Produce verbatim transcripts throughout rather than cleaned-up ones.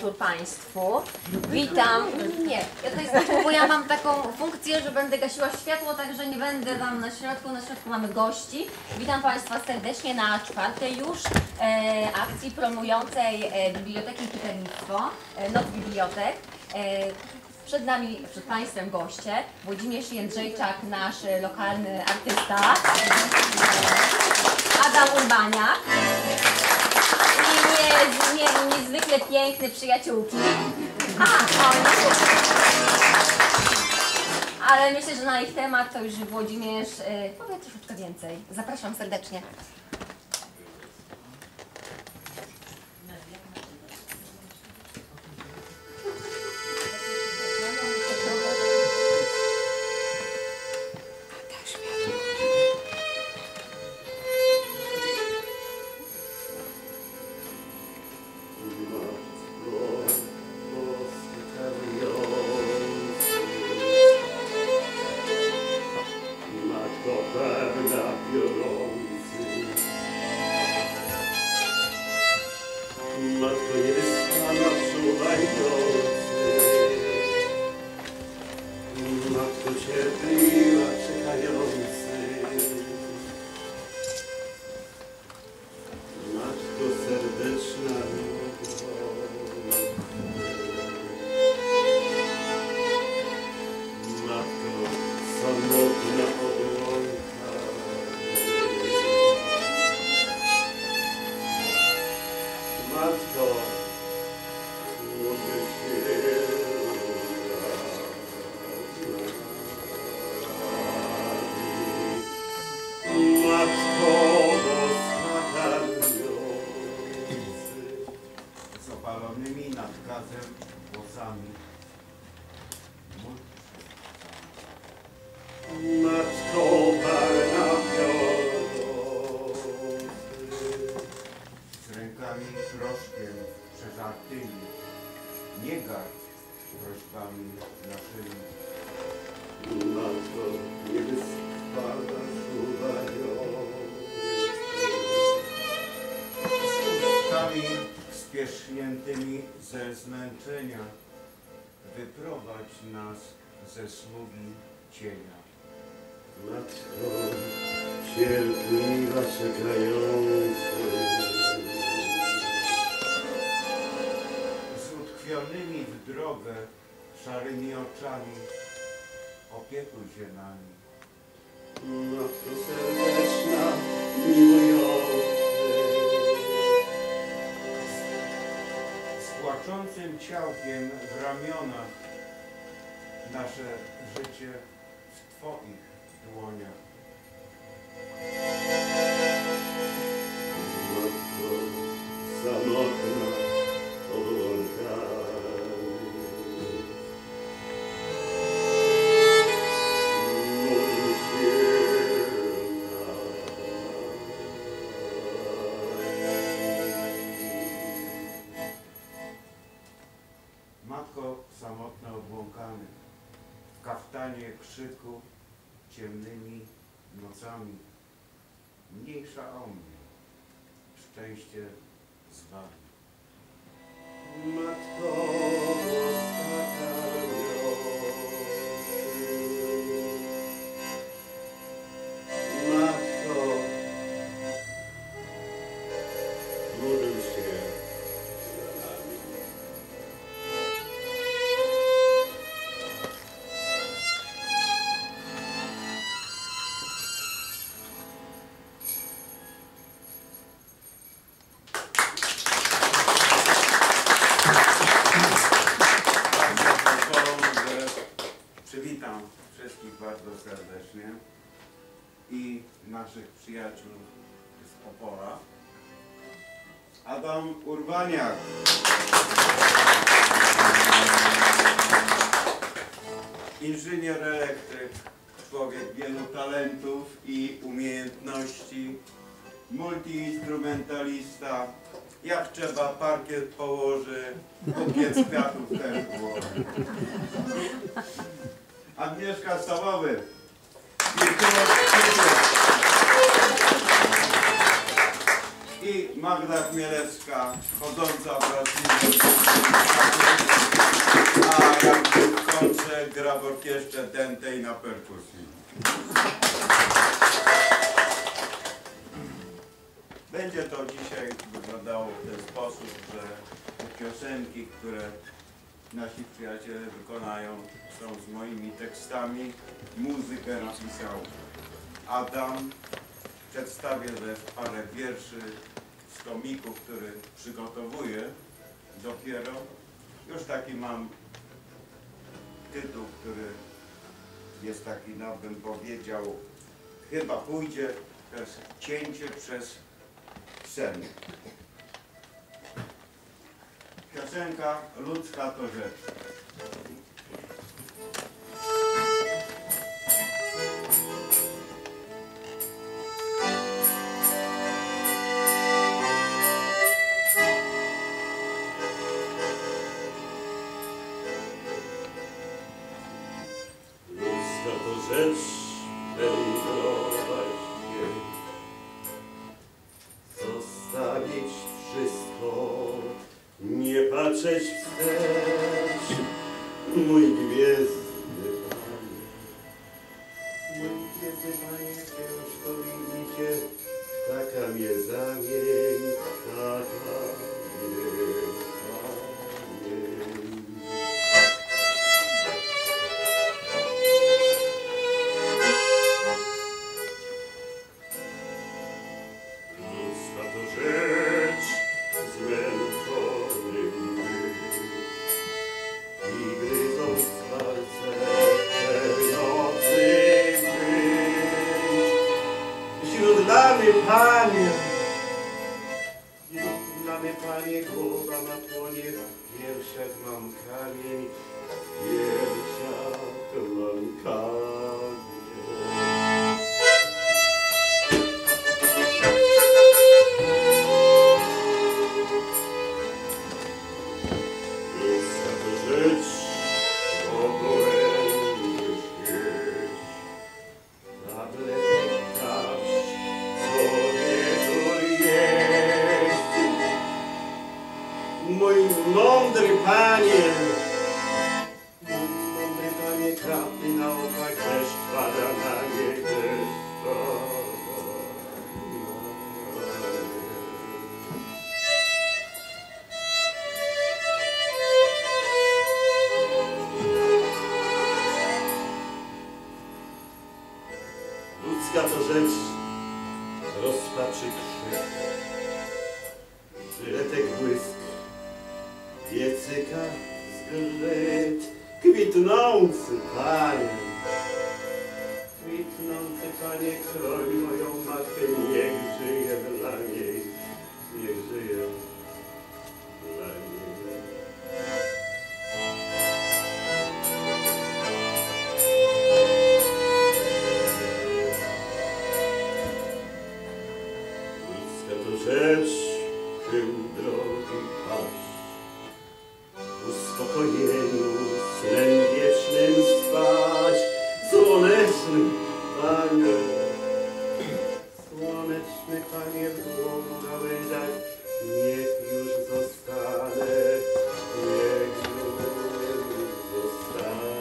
wieczór Państwu. Witam. Nie, ja to jest, bo ja mam taką funkcję, że będę gasiła światło, także nie będę Wam na środku. Na środku mamy gości. Witam Państwa serdecznie na czwartej już e, akcji promującej e, Biblioteki i Czytelnictwo, e, Noc Bibliotek. E, Przed nami, przed Państwem goście, Włodzimierz Jędrzejczak, nasz lokalny artysta, Adam Urbaniak i nie, nie, niezwykle piękne przyjaciółki. A, oni. Ale myślę, że na ich temat to już Włodzimierz powie troszeczkę więcej. Zapraszam serdecznie. Matko niewyspana, czuwający, matko cierpliwa, czekający, matko serdeczna, matko samotna odłąka. Matko, mogę się Matko, boska z opalonymi nad gazem włosami. Matko, barna Z rękami proszkiem przeżartymi, nie gardź prośbami naszymi. Matko, niewyspana, czuwający, Z ustami spierzchniętymi ze zmęczenia, wyprowadź nas ze sługi cienia. matko cierpliwa, czekająca, Z utkwionymi w drogę szarymi oczami, opiekuj się nami. matko serdeczna, miłująca, Z płaczącym ciałkiem w ramionach, nasze życie w Twoich dłoniach. matko samotna odłąkami. Módl się Matko samotna obłąkany, w kaftanie krzyku, ciemnymi nocami, mniejsza o mnie, szczęście zbawi. matko boska matko, módl się za nami. Pozwolą, że przywitam wszystkich bardzo serdecznie i naszych przyjaciół z Opola. Adam Urbaniak. Inżynier elektryk, człowiek wielu talentów i umiejętności, multiinstrumentalista, jak trzeba parkiet położy, bukiet kwiatów też włoży. Agnieszka Stawowy. I Magda Chmielewska, chodząca wraz z Marek gra w orkiestrze dętej na perkusji. Będzie to dzisiaj wyglądało w ten sposób, że piosenki, które nasi przyjaciele wykonają, są z moimi tekstami. Muzykę napisał Adam. Przedstawię też parę wierszy z tomiku, który przygotowuję dopiero. Już taki mam tytuł, który jest taki, no bym powiedział, chyba pójdzie, to jest Cięcie przez sen. Piosenka Ludzka to rzecz. Ludzka to rzecz wędrować się, zostawić wszystko, nie patrzeć wstecz. Mój gwiezdny Panie, mój gwiezdny Panie, ciężko mi idzie, taka mnie zamień, taka mnie zamień. Ludzka to rzecz zmęczonym być i gryząc palce tej nocy być. Wśród lamy, Panie, wśród lamy, Panie, głowa ma płonie, w piersiach mam kamień, w piersiach mam kamień. Ludzka to rzecz obłędnych jeść, tabletek dać, co wieczór jeść. Mój mądry Panie, mój mądry Panie, kropli na oczach, deszcz pada na nie, deszcz pada na nie. Ludzka to rzecz rozpaczy krzyk, żyletek błysk, piecyka zgrzyt, kwitnący Panie, kwitnący Panie, kroj moją matkę, niech żyje dla niej, niech żyje dla niej. Ludzka to rzecz, czym drogi paść, uspokojeniu snem wiecznym spać. Słoneczny Panie, słoneczny Panie, w dłoniu na łędziach, niech już zostanę, niech już zostanę.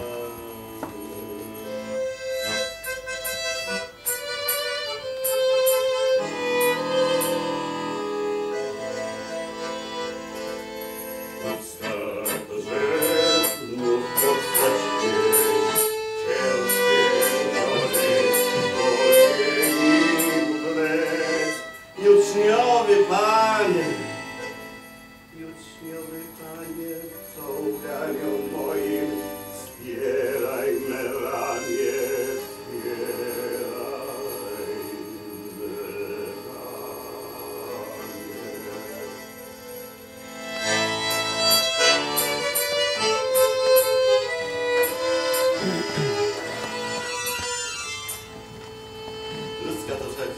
Ludzka to rzecz, znów powstać gdzieś, ciężkie nogi, ogień wlec. Juczniowy Panie, juczniowy Panie, co uganią moim, zbieraj melanie, zbieraj melanie. Ludzka to rzecz.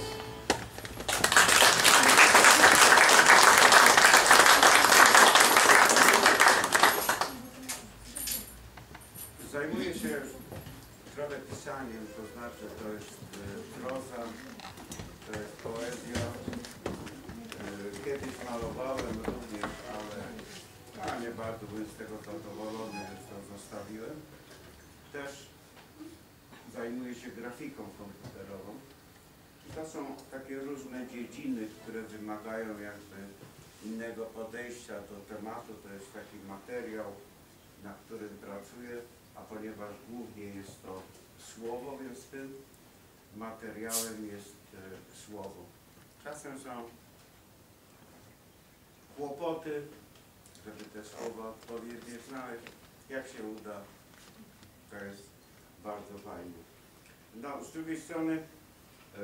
Zajmuję się trochę pisaniem, to znaczy to jest e, proza, to jest poezja. E, Kiedyś malowałem również, ale a nie bardzo byłem z tego zadowolony, więc to zostawiłem. też zajmuję się grafiką komputerową. I to są takie różne dziedziny, które wymagają jakby innego podejścia do tematu. To jest taki materiał, na którym pracuję, a ponieważ głównie jest to słowo, więc tym materiałem jest e, słowo. Czasem są kłopoty, żeby te słowa odpowiednio znaleźć. Jak się uda, to jest bardzo fajne. No, z drugiej strony e,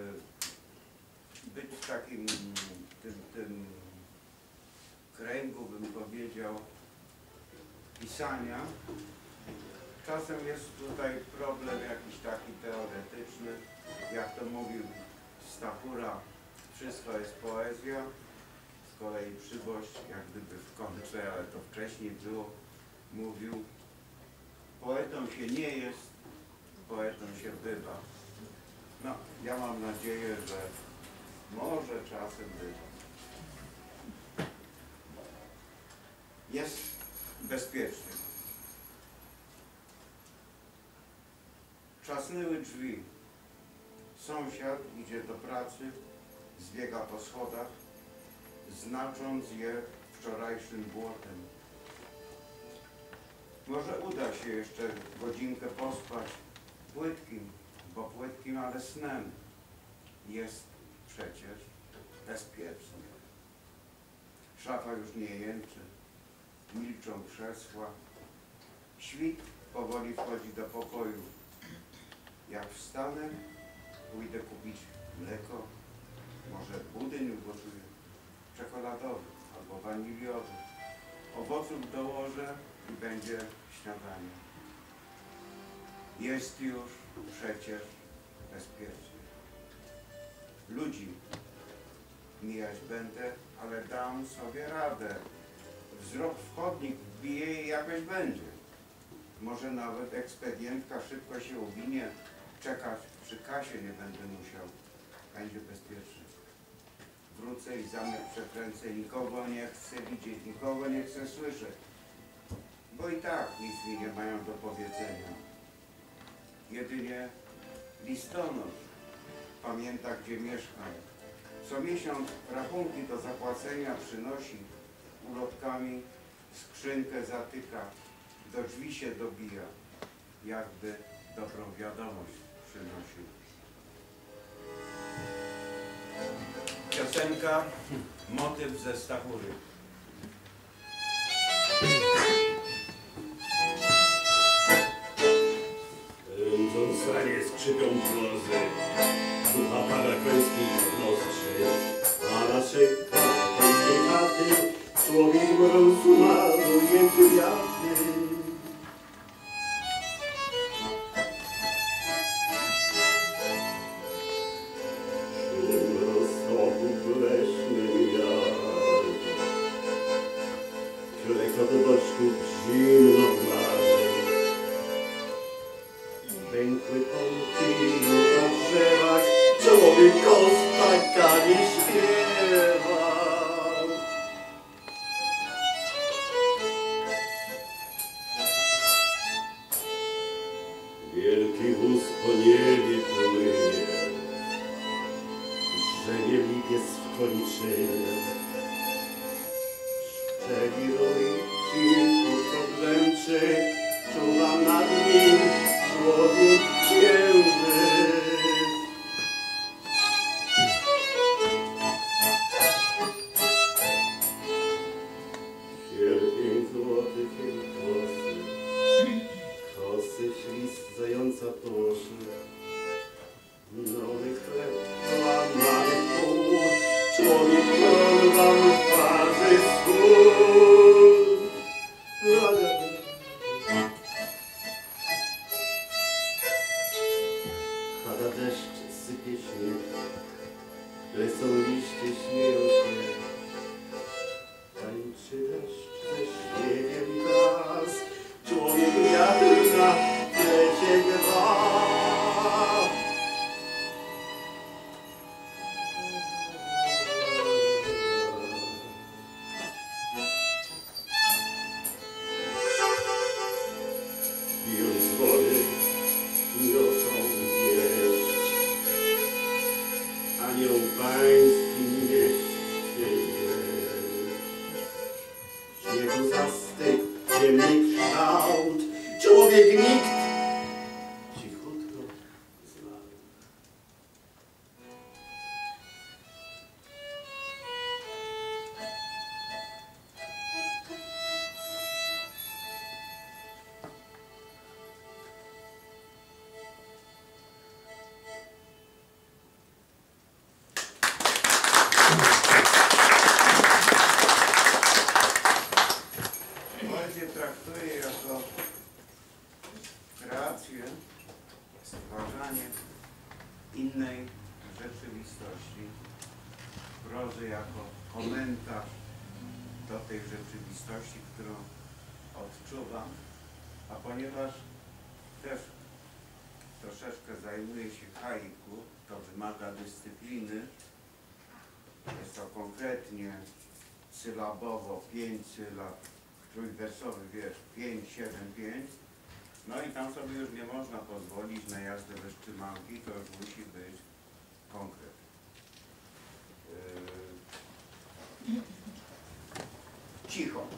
być w takim tym, tym kręgu, bym powiedział, pisania. Czasem jest tutaj problem jakiś taki teoretyczny. Jak to mówił Stachura, wszystko jest poezja. Z kolei Przyboś, jak gdyby w kontrze, ale to wcześniej było, mówił: poetą się nie jest, poetą się bywa. No, ja mam nadzieję, że może czasem bywa. Jest bezpiecznie. Trzasnęły drzwi. Sąsiad idzie do pracy, zbiega po schodach, znacząc je wczorajszym błotem. Może uda się jeszcze godzinkę pospać płytkim, bo płytkim, ale snem. Jest przecież bezpiecznie. Szafa już nie jęczy, milczą krzesła. Świt powoli wchodzi do pokoju. Jak wstanę, pójdę kupić mleko, może budyń ugotuję, czekoladowy albo waniliowy. Owoców dołożę i będzie śniadanie. Jest już przecież bezpiecznie. Ludzi mijać będę, ale dam sobie radę. Wzrok w chodnik wbije i jakoś będzie. Może nawet ekspedientka szybko się uwinie. Czekać przy kasie nie będę musiał. Będzie bezpiecznie. Wrócę i zamek przekręcę. Nikogo nie chcę widzieć, nikogo nie chcę słyszeć. Bo i tak nic mi nie mają do powiedzenia. Jedynie listonosz pamięta, gdzie mieszkam. Co miesiąc rachunki do zapłacenia przynosi. Ulotkami skrzynkę zatyka. Do drzwi się dobija. Jakby dobrą wiadomość przynosił. Piosenka, motyw ze Stachury. Pędzą sanie, skrzypią mrozy, ducha pada końskich nostrzy, a na szybkach końskiej chaty człowiek mróz maluje kwiaty. Od boczków zimno marzy. Wękły pąki na drzewach, człowiek kostaka nie śpiewa. Wielki wóz po niebie płynie, drzemie lipiec w koniczynie. Szczeli roi, cichutko dręczy, czuwa nad nim człowiek księżyc. Sierpień złoty chyli włosy, kosy ślizg zająca poszy. Nowy chleb, łamany pół, człowiek porwał w twarzy swój. Pada deszcz, sypie śnieg, lecą liście, śmieją się. Tańczy deszcz ze śniegiem gaz, człowiek wiatr na plecie gra. nieguzasty, ziemny kształt, człowiek nikt cichutko znał. Poezję traktuję jako kreację, stwarzanie innej rzeczywistości, prozę jako komentarz do tej rzeczywistości, którą odczuwam, a ponieważ też troszeczkę zajmuję się haiku, to wymaga dyscypliny, jest to konkretnie sylabowo pięć sylab, trójwersowy wiersz pięć, siedem, pięć, no i tam sobie już nie można pozwolić na jazdę bez trzymanki, to już musi być konkret. Yy... Cicho.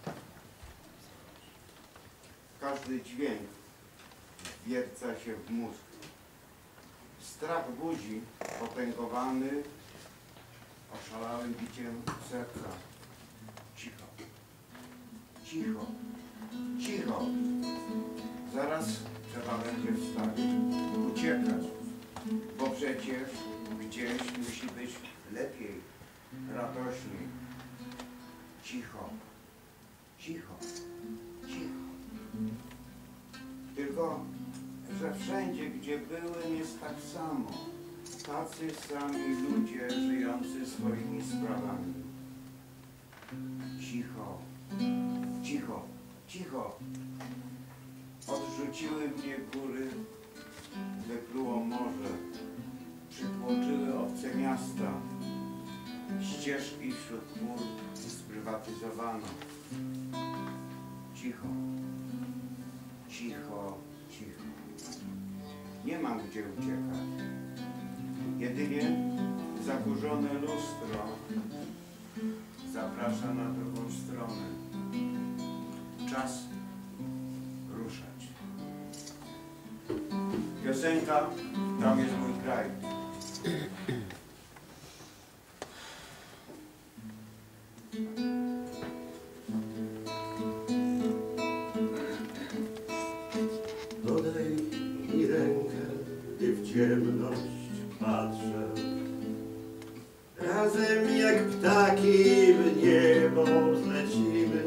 Każdy dźwięk wierca się w mózg. Strach budzi potęgowany oszalałym biciem serca. Cicho. Cicho. Cicho. Zaraz trzeba będzie wstać. Uciekać. Bo przecież gdzieś musi być lepiej, radośniej. Cicho. Cicho. Cicho. Tylko, że wszędzie, gdzie byłem, jest tak samo. Tacy sami ludzie żyjący swoimi sprawami. Cicho. Cicho. Cicho. Odrzuciły mnie góry, wypluło morze. Przytłoczyły obce miasta. Ścieżki wśród gór sprywatyzowano. Cicho. Cicho, cicho. Nie mam gdzie uciekać. Jedynie zakurzone lustro zaprasza na drugą stronę. Czas ruszać. Piosenka Tam jest mój kraj. Podaj mi rękę, gdy w ciemność patrzę. Razem jak ptaki w niebo zlecimy.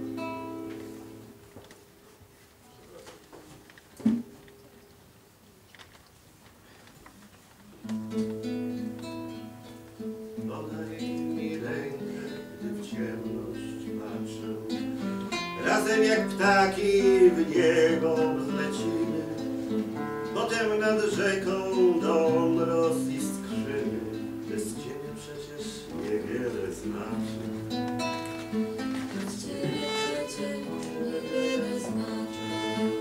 Podaj mi rękę, gdy w ciemność patrzę. Razem jak ptaki w niebo zlecimy. Potem nad rzeką dom roziskrzymy. Bez ciebie przecież niewiele znaczy. Bez ciebie przecież niewiele znaczy.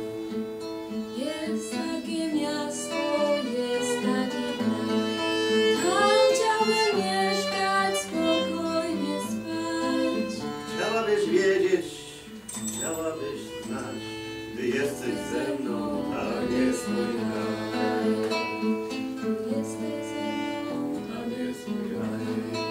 Jest takie miasto, jest taki kraj. Tam chciałbym mieszkać, spokojnie spać. Chciałabyś wiedzieć, chciałabyś znać, gdy jesteś ze mną, tam jest mój kraj. Jesteś ze mną, Tam jest mój kraj.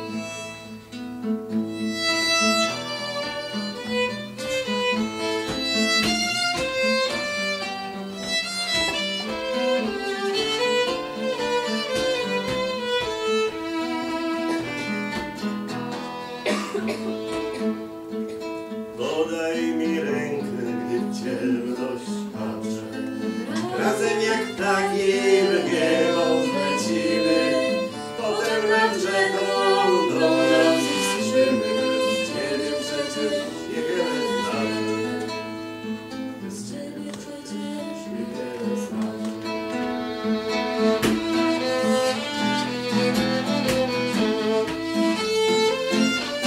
Podaj mi rękę, gdy w ciemność patrzę. Razem jak ptaki w niebo zlecimy. Potem nad rzeką dom roziskrzymy. Bez ciebie przecież niewiele znaczy. bez ciebie przecież Niewiele znaczy.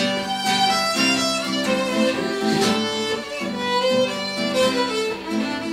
niewiele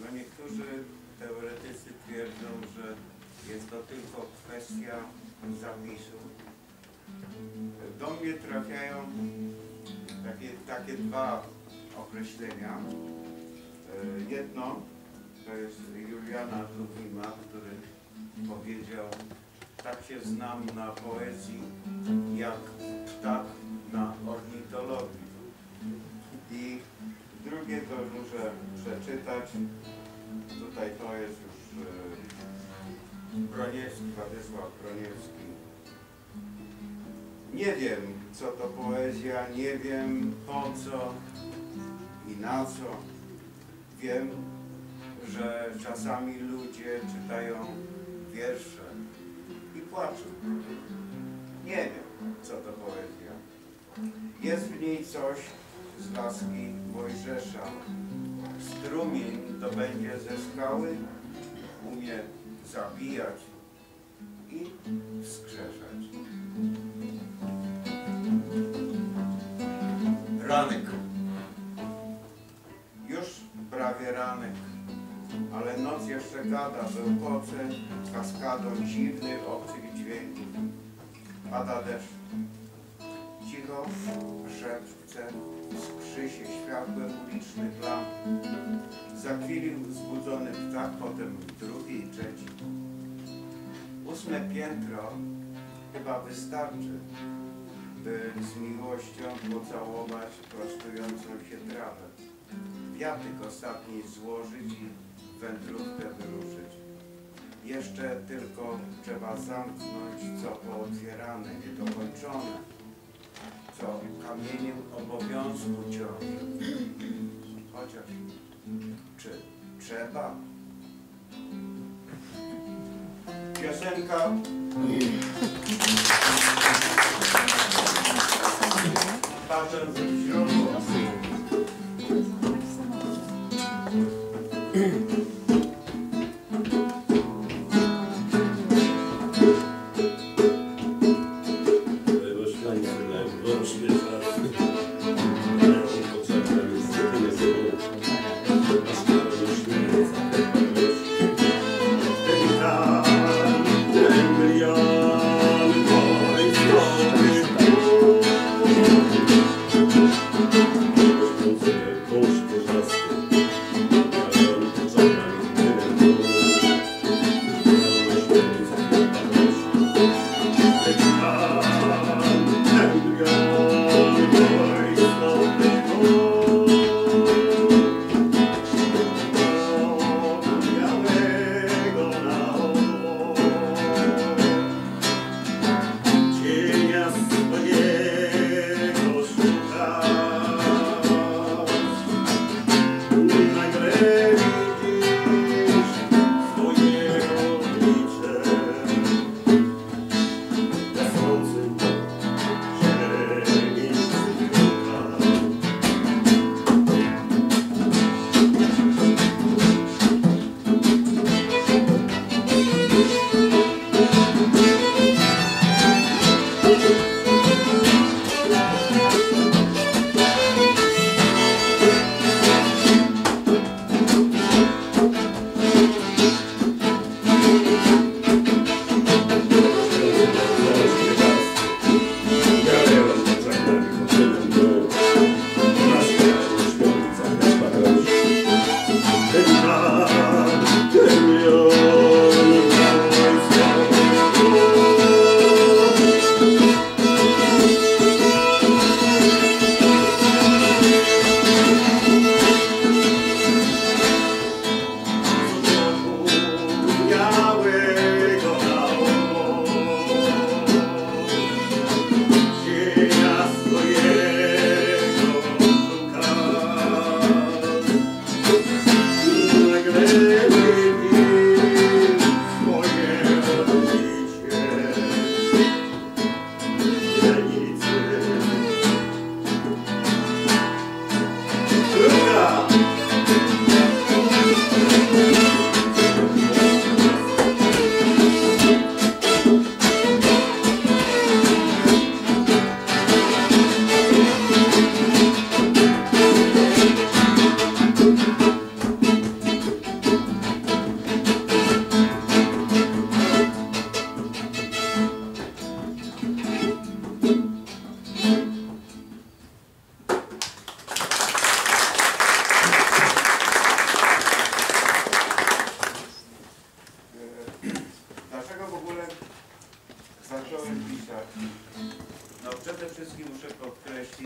No niektórzy teoretycy twierdzą, że jest to tylko kwestia zapisu. Do mnie trafiają takie, takie dwa określenia. Jedno to jest Juliana Tuwima, który powiedział: tak się znam na poezji jak ptak na ornitologii. I drugie to muszę przeczytać. Tutaj to jest już Broniewski, Władysław Broniewski. Nie wiem, co to poezja, nie wiem po co i na co. Wiem, że czasami ludzie czytają wiersze i płaczą. Nie wiem, co to poezja. Jest w niej coś z laski Mojżesza. Strumień to będzie ze skały, umie zabijać i wskrzeszać. Ranek. Już prawie ranek, ale noc jeszcze gada w epoce kaskadą dziwnych, obcych dźwięków. Pada deszcz. Cicho szepce skrzy się światłem ulicznych lamp. Zakwilił zbudzony ptak, potem drugi i trzeci. Ósme piętro chyba wystarczy, by z miłością pocałować prostującą się trawę. Wiatyk ostatni złożyć i wędrówkę wyruszyć. Jeszcze tylko trzeba zamknąć co pootwierane, niedokończone, co kamieniem obowiązku ciąży. Chociaż czy trzeba? Piosenka patrzę w źródło. Thank you.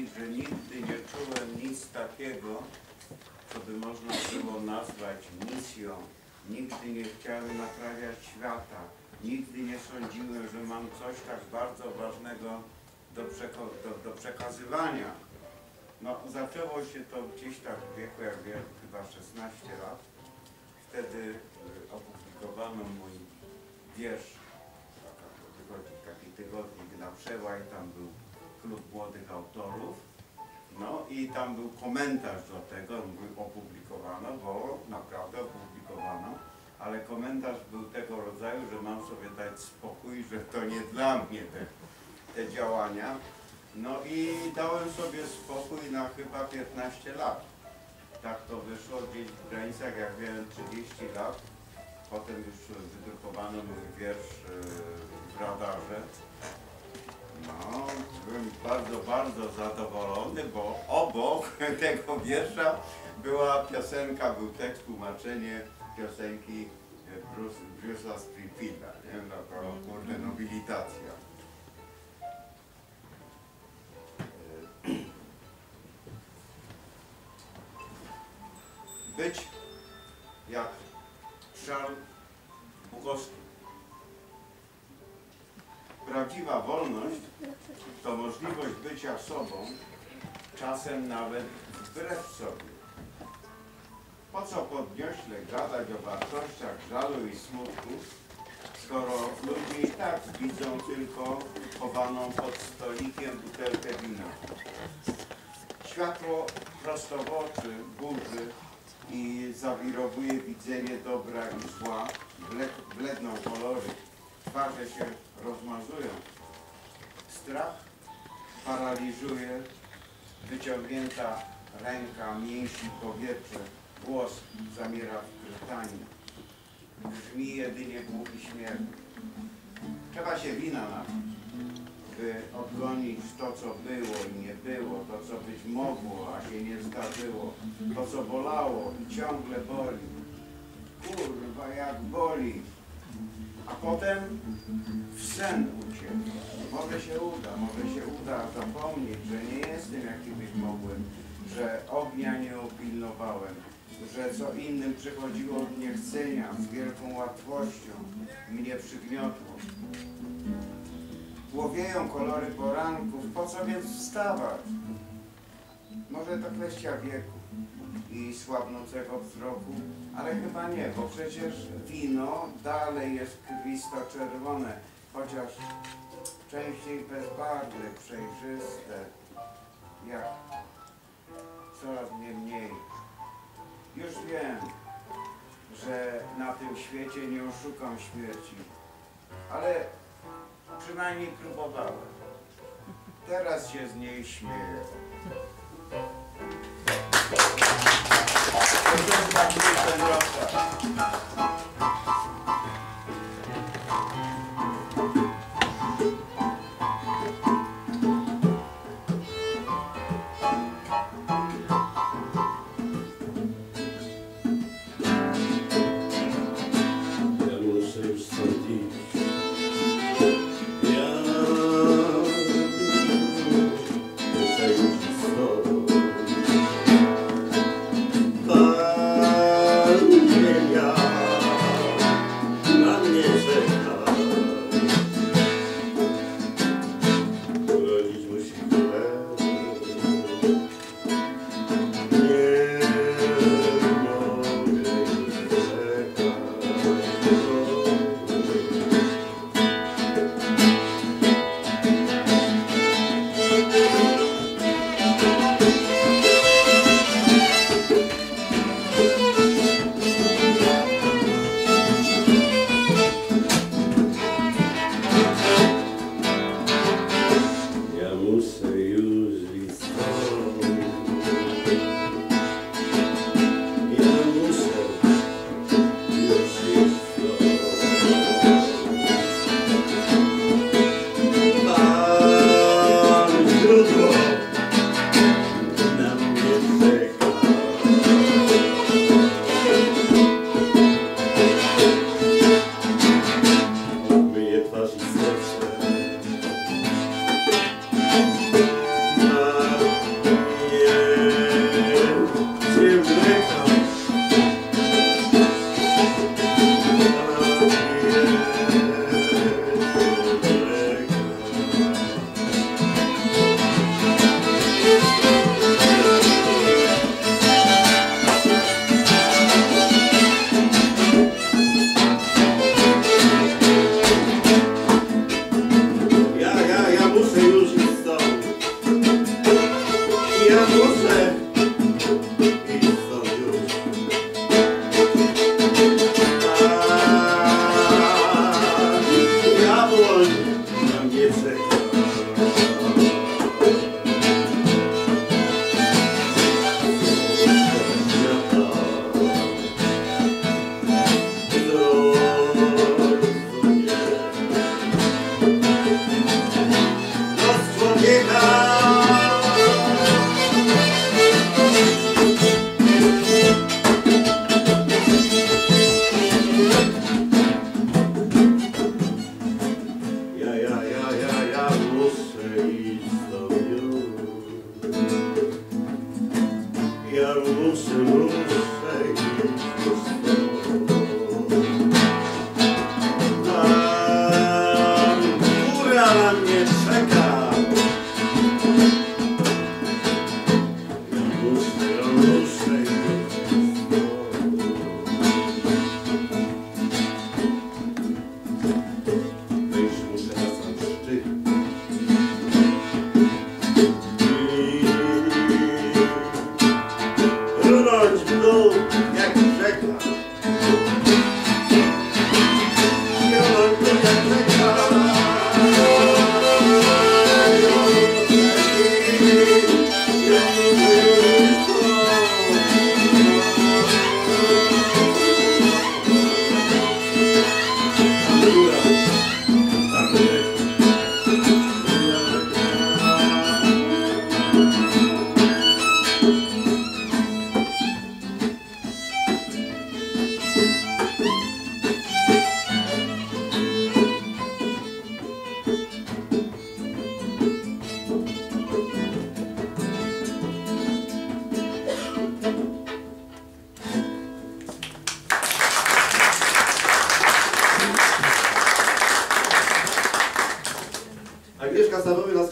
że nigdy nie czułem nic takiego, co by można było nazwać misją. Nigdy nie chciałem naprawiać świata. Nigdy nie sądziłem, że mam coś tak bardzo ważnego do, przeko- do, do przekazywania. No, zaczęło się to gdzieś tak w wieku, jak wiem, chyba szesnaście lat. Wtedy y, opublikowano mój wiersz, taka, wychodzi taki tygodnik na Przełaj, tam był klub młodych autorów. No i tam był komentarz do tego, opublikowano, bo naprawdę opublikowano, ale komentarz był tego rodzaju, że mam sobie dać spokój, że to nie dla mnie te, te działania. No i dałem sobie spokój na chyba piętnaście lat. Tak to wyszło gdzieś w granicach, jak miałem trzydzieści lat. Potem już wydrukowano mój wiersz w Radarze. No, byłem bardzo, bardzo zadowolony, bo obok tego wiersza była piosenka, był tekst, tłumaczenie piosenki Bruce, Bruce'a Springfielda, nie? No to kurde, nobilitacja. Być jak Charles Bukowski. Prawdziwa wolność to możliwość bycia sobą, czasem nawet wbrew sobie. Po co podniośle gadać o wartościach żalu i smutku, skoro ludzie i tak widzą tylko chowaną pod stolikiem butelkę wina. Światło prosto w oczy burzy i zawirowuje widzenie dobra i zła, bledną kolory, twarze się rozmazują. Strach paraliżuje, wyciągnięta ręka mięsi powietrze, głos zamiera w krtani. Brzmi jedynie głupi śmiech. Trzeba się wina napić, by odgonić to, co było i nie było, to, co być mogło, a się nie zdarzyło, to, co bolało i ciągle boli. Kurwa, jak boli. A potem w sen uciekł. Może się uda, może się uda zapomnieć, że nie jestem jaki być mogłem, że ognia nie upilnowałem, że co innym przychodziło od niechcenia, z wielką łatwością mnie przygniotło. Łowieją kolory poranków, po co więc wstawać? Może to kwestia wieku i słabnącego wzroku, ale chyba nie, bo przecież wino dalej jest krwisto-czerwone, chociaż częściej bezbarwne, przejrzyste, jak coraz mnie mniej. Już wiem, że na tym świecie nie oszukam śmierci, ale przynajmniej próbowałem. Teraz się z niej śmieję. Pan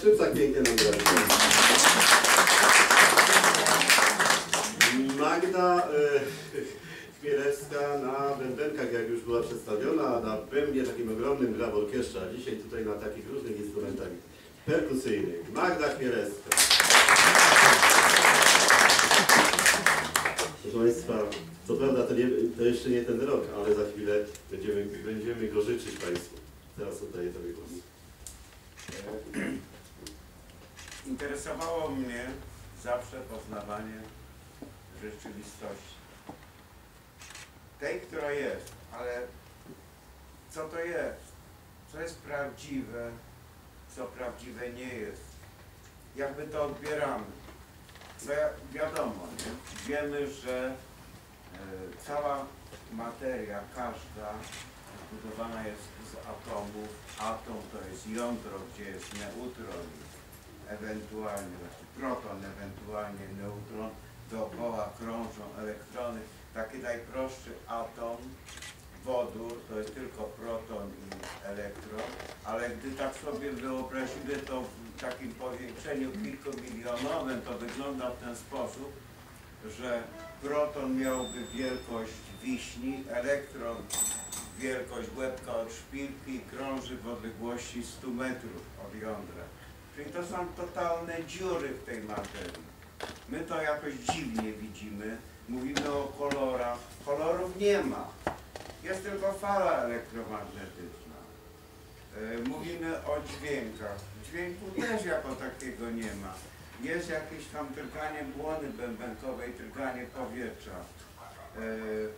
skrzypcach pięknie nam gra. Magda y, Chmielewska na bębenkach, jak już była przedstawiona, a na bębnie takim ogromnym gra w orkiestrze, a dzisiaj tutaj na takich różnych instrumentach perkusyjnych. Magda Chmielewska. Proszę Państwa, co prawda to, nie, to jeszcze nie ten rok, ale za chwilę będziemy, będziemy go życzyć Państwu. Teraz oddaję Tobie głos. Interesowało mnie zawsze poznawanie rzeczywistości. Tej, która jest, ale co to jest? Co jest prawdziwe, co prawdziwe nie jest? Jak my to odbieramy? No wiadomo, nie? Wiemy, że e, cała materia, każda zbudowana jest z atomów. Atom to jest jądro, gdzie jest neutron, ewentualnie, znaczy proton, ewentualnie neutron, dookoła krążą elektrony. Taki najprostszy atom, wodór, to jest tylko proton i elektron, ale gdy tak sobie wyobrazimy to w takim powiększeniu kilkumilionowym, to wygląda w ten sposób, że proton miałby wielkość wiśni, elektron wielkość łebka od szpilki i krąży w odległości stu metrów od jądra. Czyli to są totalne dziury w tej materii. My to jakoś dziwnie widzimy, mówimy o kolorach, kolorów nie ma. Jest tylko fala elektromagnetyczna. Yy, mówimy o dźwiękach. Dźwięku też jako takiego nie ma. Jest jakieś tam drganie błony bębenkowej, drganie powietrza. Yy,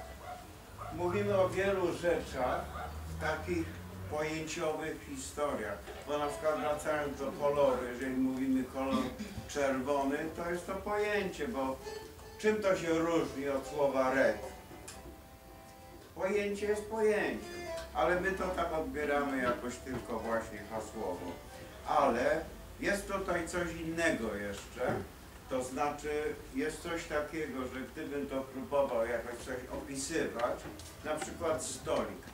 mówimy o wielu rzeczach w takich pojęciowych historiach. Bo na przykład wracając do koloru, jeżeli mówimy kolor czerwony, to jest to pojęcie, bo czym to się różni od słowa red? Pojęcie jest pojęciem, ale my to tak odbieramy jakoś tylko właśnie hasłowo. Ale jest tutaj coś innego jeszcze, to znaczy jest coś takiego, że gdybym to próbował jakoś coś opisywać, na przykład stolik.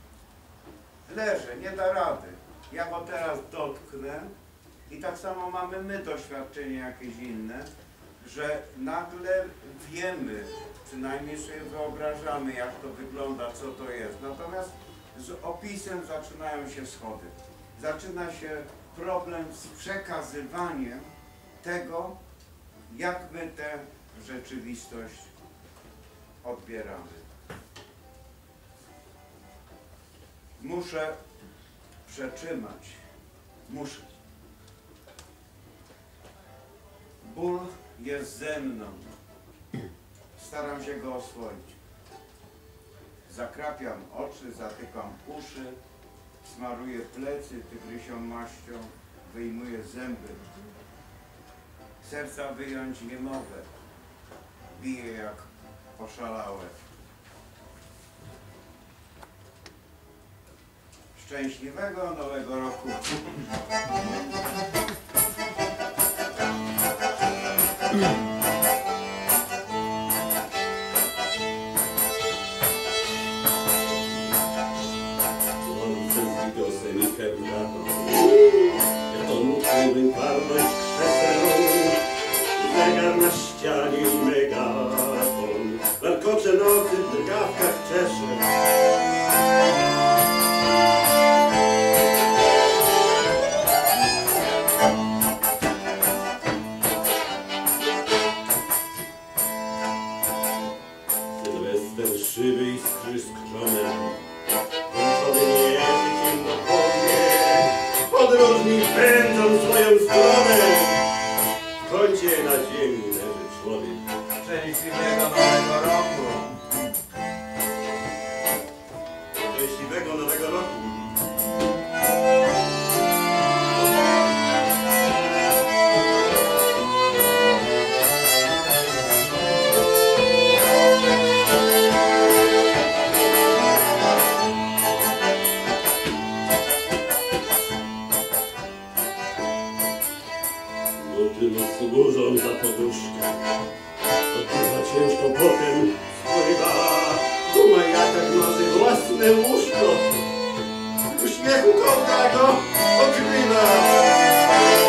Leży, nie da rady. Ja go teraz dotknę i tak samo mamy my doświadczenie jakieś inne, że nagle wiemy, przynajmniej sobie wyobrażamy, jak to wygląda, co to jest. Natomiast z opisem zaczynają się schody. Zaczyna się problem z przekazywaniem tego, jak my tę rzeczywistość odbieramy. Muszę przetrzymać. Muszę. Ból jest ze mną. Staram się go oswoić. Zakrapiam oczy, zatykam uszy, smaruję plecy tygrysią maścią, wyjmuję zęby. Serca wyjąć nie mogę. Biję jak oszalałe. Szczęśliwego Nowego Roku! Wartość krzeseł, zegar na ścianie i megafon, warkocze nocy w drgawkach czesze. Sylwester szyby iskry skrzone, kończony nieżyciem do powie, podróżni pędzą swoją stronę, w kącie na ziemi leży człowiek. Szczęśliwego Nowego Roku! Szczęśliwego Nowego Roku! Służą za poduszkę, odbywa ciężko potem spływa. Duma jak marzy własne łóżko, uśmiechu kołda go okrywa.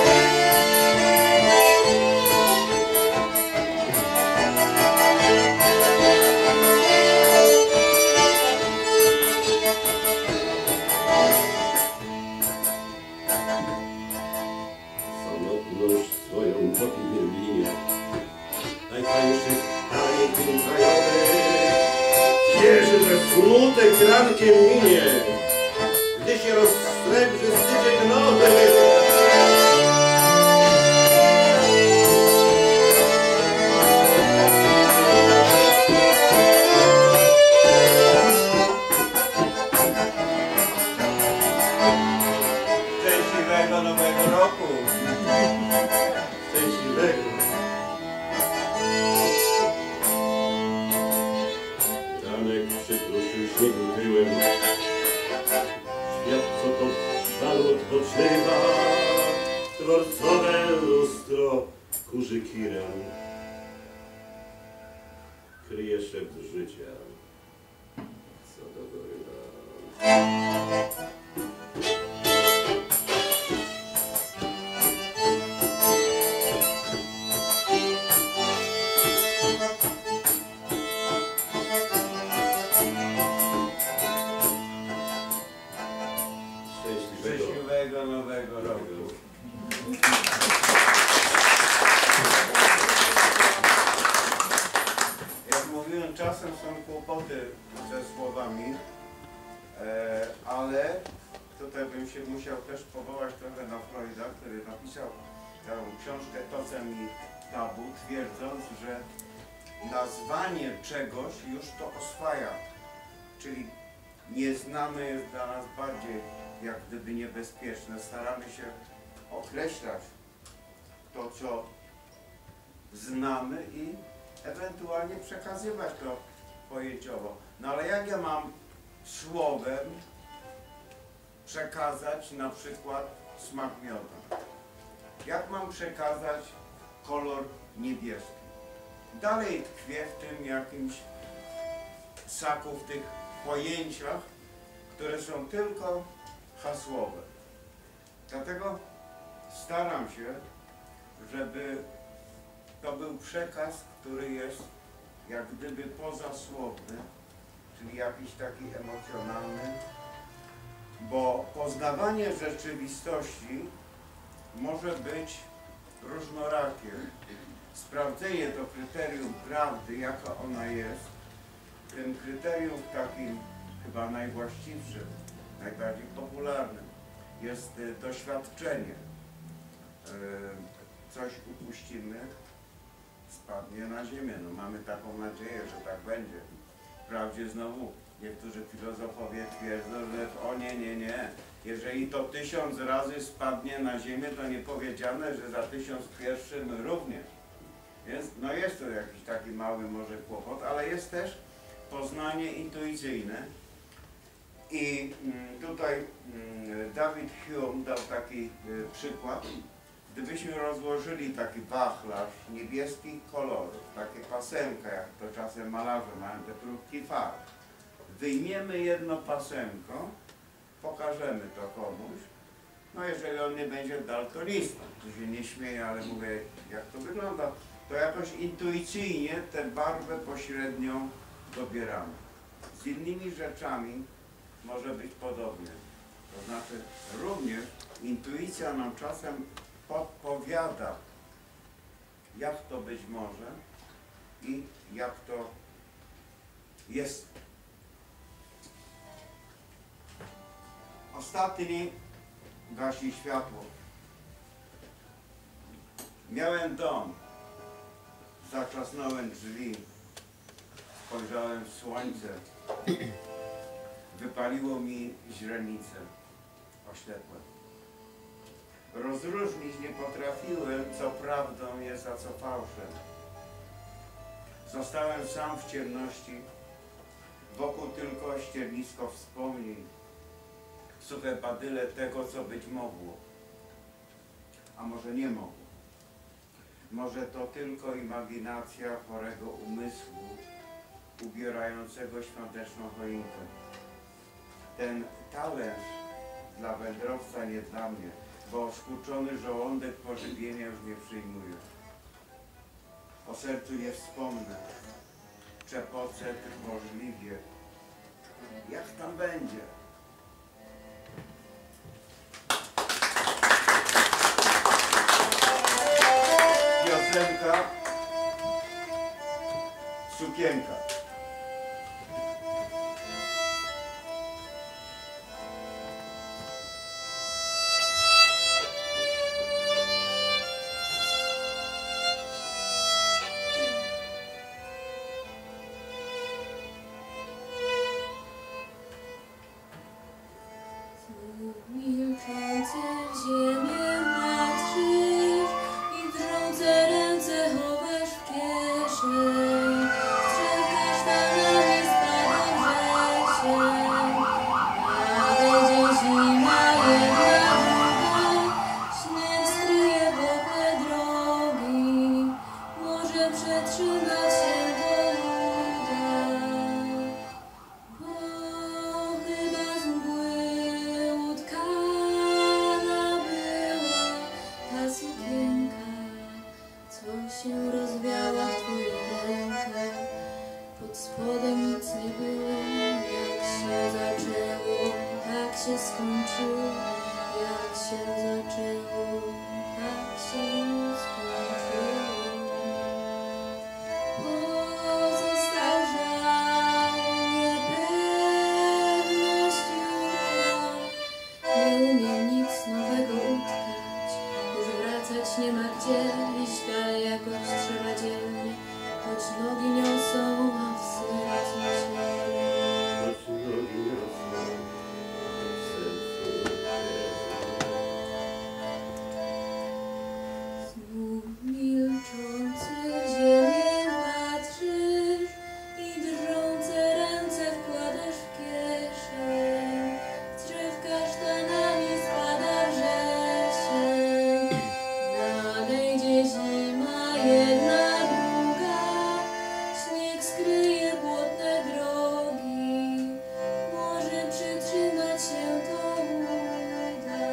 Smutek rankiem minie, gdy się rozsrebrzy styczek nowy. Szczęśliwego nowego roku! Szczęśliwego. Ranek przykruszył śniegu tyłem. Świat, co to balu odpoczywa. Dworcowe lustro kurzy kirem. Kryje szept życia. Co do goryla. Szczęśliwego nowego roku! Jak mówiłem, czasem są kłopoty ze słowami, e, ale tutaj bym się musiał też powołać trochę na Freuda, który napisał tę książkę Tocem i Tabu, twierdząc, że nazwanie czegoś już to oswaja, czyli nieznane jest dla nas bardziej jak gdyby niebezpieczne. Staramy się określać to, co znamy i ewentualnie przekazywać to pojęciowo. No ale jak ja mam słowem przekazać na przykład smak mioda? Jak mam przekazać kolor niebieski? Dalej tkwię w tym jakimś saku, w tych pojęciach, które są tylko hasłowe. Dlatego staram się, żeby to był przekaz, który jest jak gdyby pozasłowny, czyli jakiś taki emocjonalny, bo poznawanie rzeczywistości może być różnorakie. Sprawdzenie to kryterium prawdy, jaka ona jest, tym kryterium takim chyba najwłaściwszym, najbardziej popularnym jest doświadczenie. Coś upuścimy, spadnie na ziemię. No, mamy taką nadzieję, że tak będzie. Wprawdzie znowu niektórzy filozofowie twierdzą, że o nie, nie, nie. Jeżeli to tysiąc razy spadnie na ziemię, to nie powiedziane, że za tysiąc pierwszym również. Więc no jest to jakiś taki mały może kłopot, ale jest też poznanie intuicyjne. I tutaj David Hume dał taki przykład. Gdybyśmy rozłożyli taki wachlarz niebieskich kolorów, takie pasemka, jak to czasem malarze mają, te próbki farb, wyjmiemy jedno pasemko, pokażemy to komuś, no jeżeli on nie będzie daltonistą, to się nie śmieje, ale mówię, jak to wygląda, to jakoś intuicyjnie tę barwę pośrednią dobieramy. Z innymi rzeczami może być podobnie. To znaczy również intuicja nam czasem podpowiada, jak to być może i jak to jest. Ostatni gasi światło. Miałem dom, zatrzasnąłem drzwi, spojrzałem w słońce, wypaliło mi źrenicę, oślepłem. Rozróżnić nie potrafiłem, co prawdą jest, a co fałszem. Zostałem sam w ciemności, wokół tylko ściernisko wspomnień, suche badyle tego, co być mogło, a może nie mogło. Może to tylko imaginacja chorego umysłu, ubierającego świąteczną choinkę. Ten talerz dla wędrowca nie dla mnie, bo skurczony żołądek pożywienia już nie przyjmuje. O sercu nie wspomnę, czepocę trwożliwie. Jak tam będzie? Piosenka, sukienka. się skończył, jak się zaczęło, tak się skończyło. Pozostał żal, niepewność jutra. Nie umiem nic nowego utkać, już wracać nie ma gdzie, iść dalej jakoś trzeba dzielnie, choć nogi niosą, a w sercu się. Choć nogi niosą, w sercu Znów milczący w ziemię patrzysz i drżące ręce wkładasz w kieszeń. Z drzew kasztanami spada wrzesień. Nadejdzie zima jedna, druga, śnieg skryje błotne drogi. Może przytrzymać się to uda.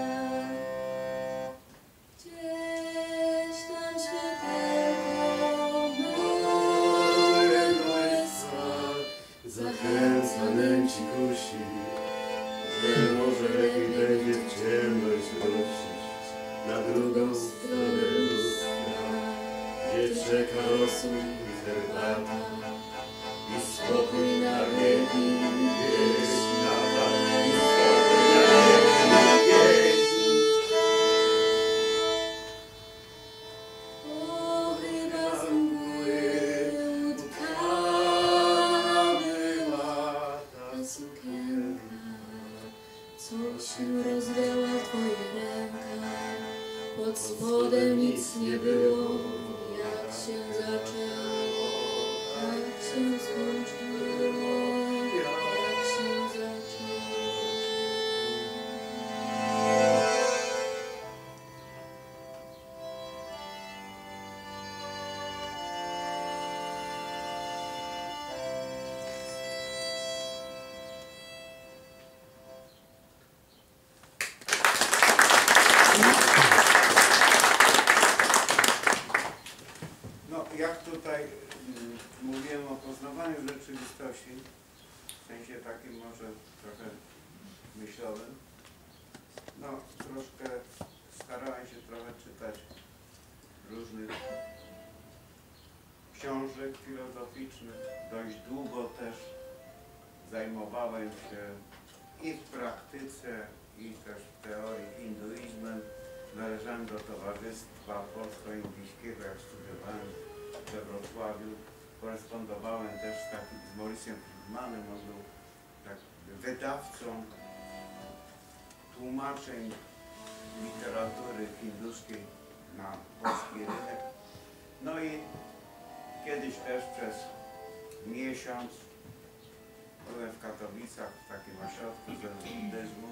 Gdzieś tam światełko małe błyska, zachęcony ci kusi, że może lepiej będzie w ciemność wrócić na drugą stronę lustra, gdzie czeka rosół i herbata i spokój na wieki, pieśń na tak, i spokój na wieki, o chyba z mgły utkana była ta sukienka, co się rozwiała w twoich rękach. Pod spodem nic nie było, jak się zaczęło, tak się skończyło, jak się zaczęło. No, jak tutaj mm, mówiłem o poznawaniu rzeczywistości, w sensie takim może trochę myślowym, no troszkę starałem się trochę czytać różnych książek filozoficznych. Dość długo też zajmowałem się i w praktyce, i też w teorii hinduizmem. Należałem do Towarzystwa Polsko-Indyjskiego, jak studiowałem we Wrocławiu. Korespondowałem też z, takim, z Mauriciem Friedmanem, on był tak wydawcą tłumaczeń literatury hinduskiej na polski rynek. No i kiedyś też przez miesiąc byłem w Katowicach, w takim ośrodku zen buddyzmu.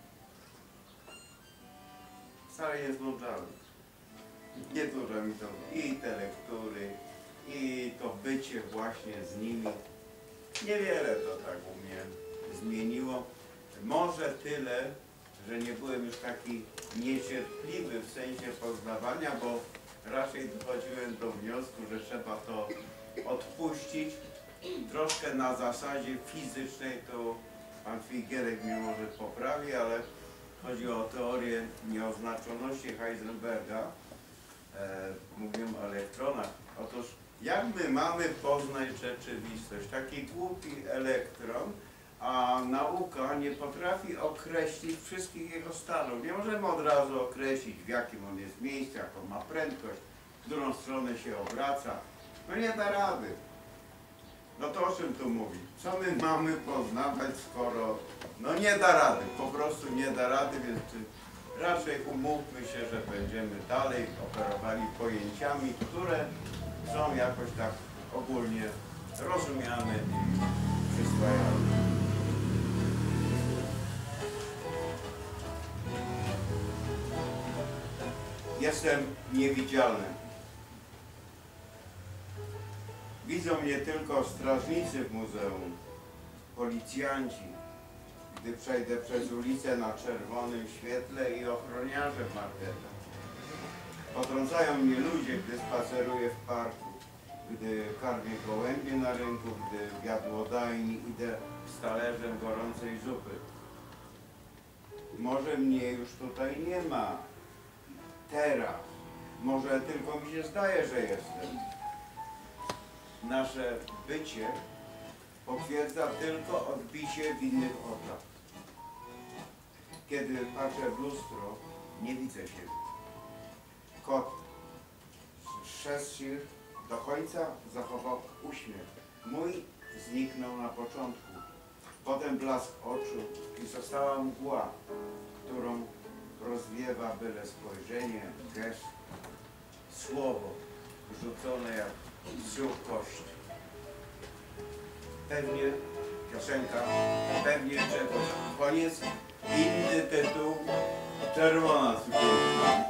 Wcale nie znudzałem. Nie dużo mi to i te lektury, i to bycie właśnie z nimi. Niewiele to tak u mnie zmieniło. Może tyle, że nie byłem już taki niecierpliwy w sensie poznawania, bo raczej dochodziłem do wniosku, że trzeba to odpuścić. Troszkę na zasadzie fizycznej, to pan Figierek mnie może poprawi, ale chodzi o teorię nieoznaczoności Heisenberga. E, mówiłem o elektronach. Otóż jak my mamy poznać rzeczywistość? Taki głupi elektron, a nauka nie potrafi określić wszystkich jego stanów. Nie możemy od razu określić, w jakim on jest miejscu, jaką ma prędkość, w którą stronę się obraca. No nie da rady. No to o czym tu mówi? Co my mamy poznawać, skoro no nie da rady, po prostu nie da rady, więc raczej umówmy się, że będziemy dalej operowali pojęciami, które są jakoś tak ogólnie rozumiane i przyswajalne. Jestem niewidzialny. Widzą mnie tylko strażnicy w muzeum, policjanci, gdy przejdę przez ulicę na czerwonym świetle, i ochroniarze w marketach. Potrącają mnie ludzie, gdy spaceruję w parku, gdy karmię gołębie na rynku, gdy w jadłodajni idę z talerzem gorącej zupy. Może mnie już tutaj nie ma. Teraz. Może tylko mi się zdaje, że jestem. Nasze bycie potwierdza tylko odbicie w innych oczach. Kiedy patrzę w lustro, nie widzę siebie. Kot zszedł się do końca, zachował uśmiech. Mój zniknął na początku. Potem blask oczu i została mgła, którą rozwiewa byle spojrzenie, gest, słowo rzucone jak wzór kość. Pewnie piosenka, pewnie czegoś. Koniec, inny tytuł, Czerwona sukienka.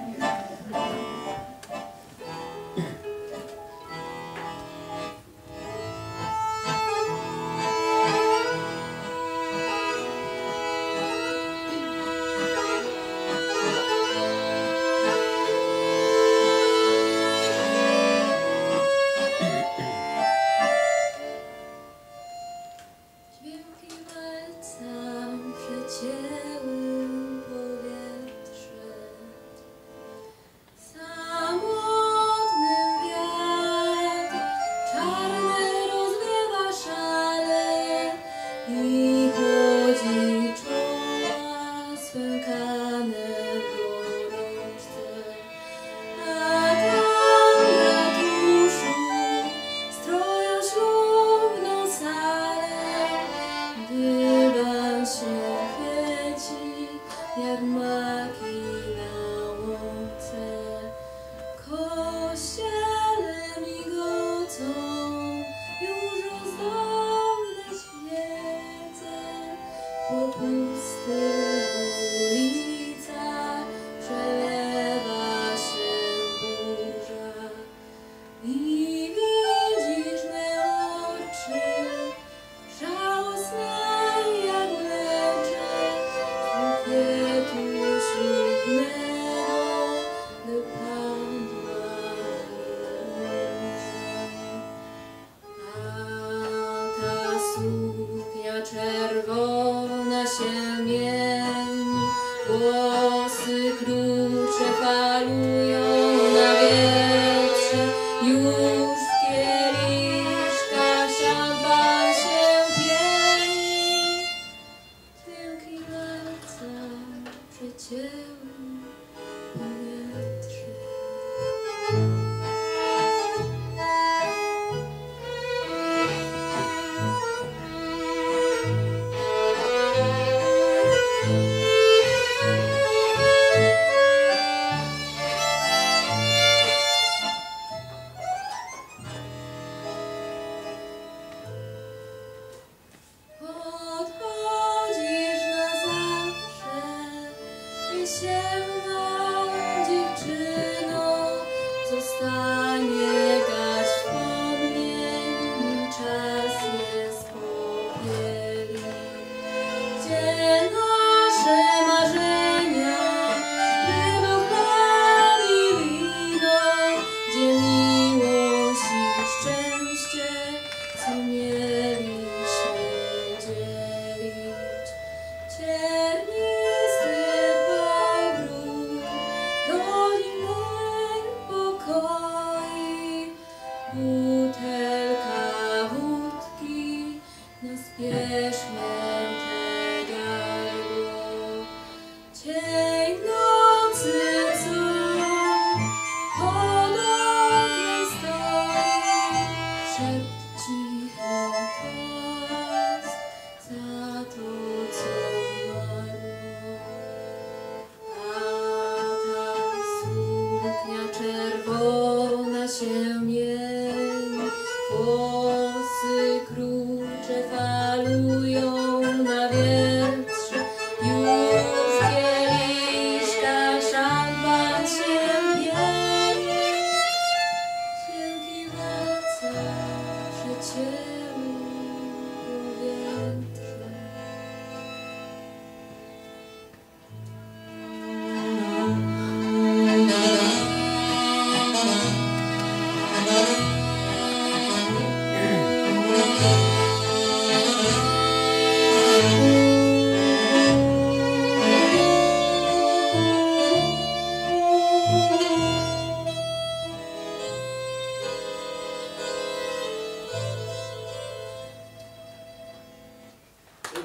Ciernisty powrót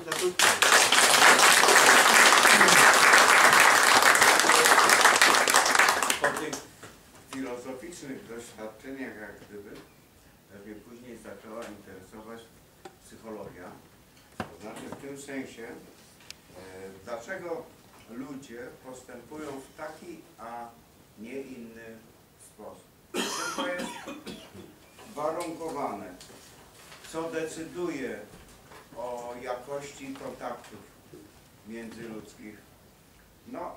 zacząć. Po tych filozoficznych doświadczeniach, jak gdyby, mnie później zaczęła interesować psychologia. To znaczy w tym sensie, e, dlaczego ludzie postępują w taki, a nie inny sposób. To jest warunkowane, co decyduje o jakości kontaktów międzyludzkich. No,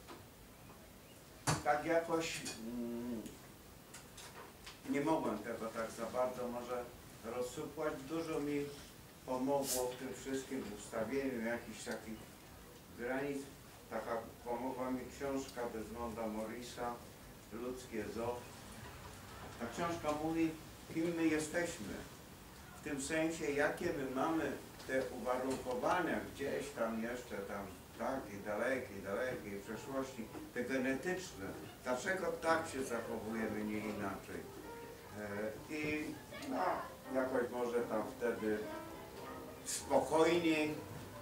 tak jakoś mm, nie mogłem tego tak za bardzo może rozsupłać. Dużo mi pomogło w tym wszystkim ustawieniu jakichś takich granic. Taka pomogła mi książka Desmonda Morrisa, Ludzkie Zoo. Ta książka mówi, kim my jesteśmy. W tym sensie, jakie my mamy te uwarunkowania gdzieś tam jeszcze tam takiej dalekiej, dalekiej przeszłości, te genetyczne. Dlaczego tak się zachowujemy, nie inaczej? E, I no, jakoś może tam wtedy spokojniej,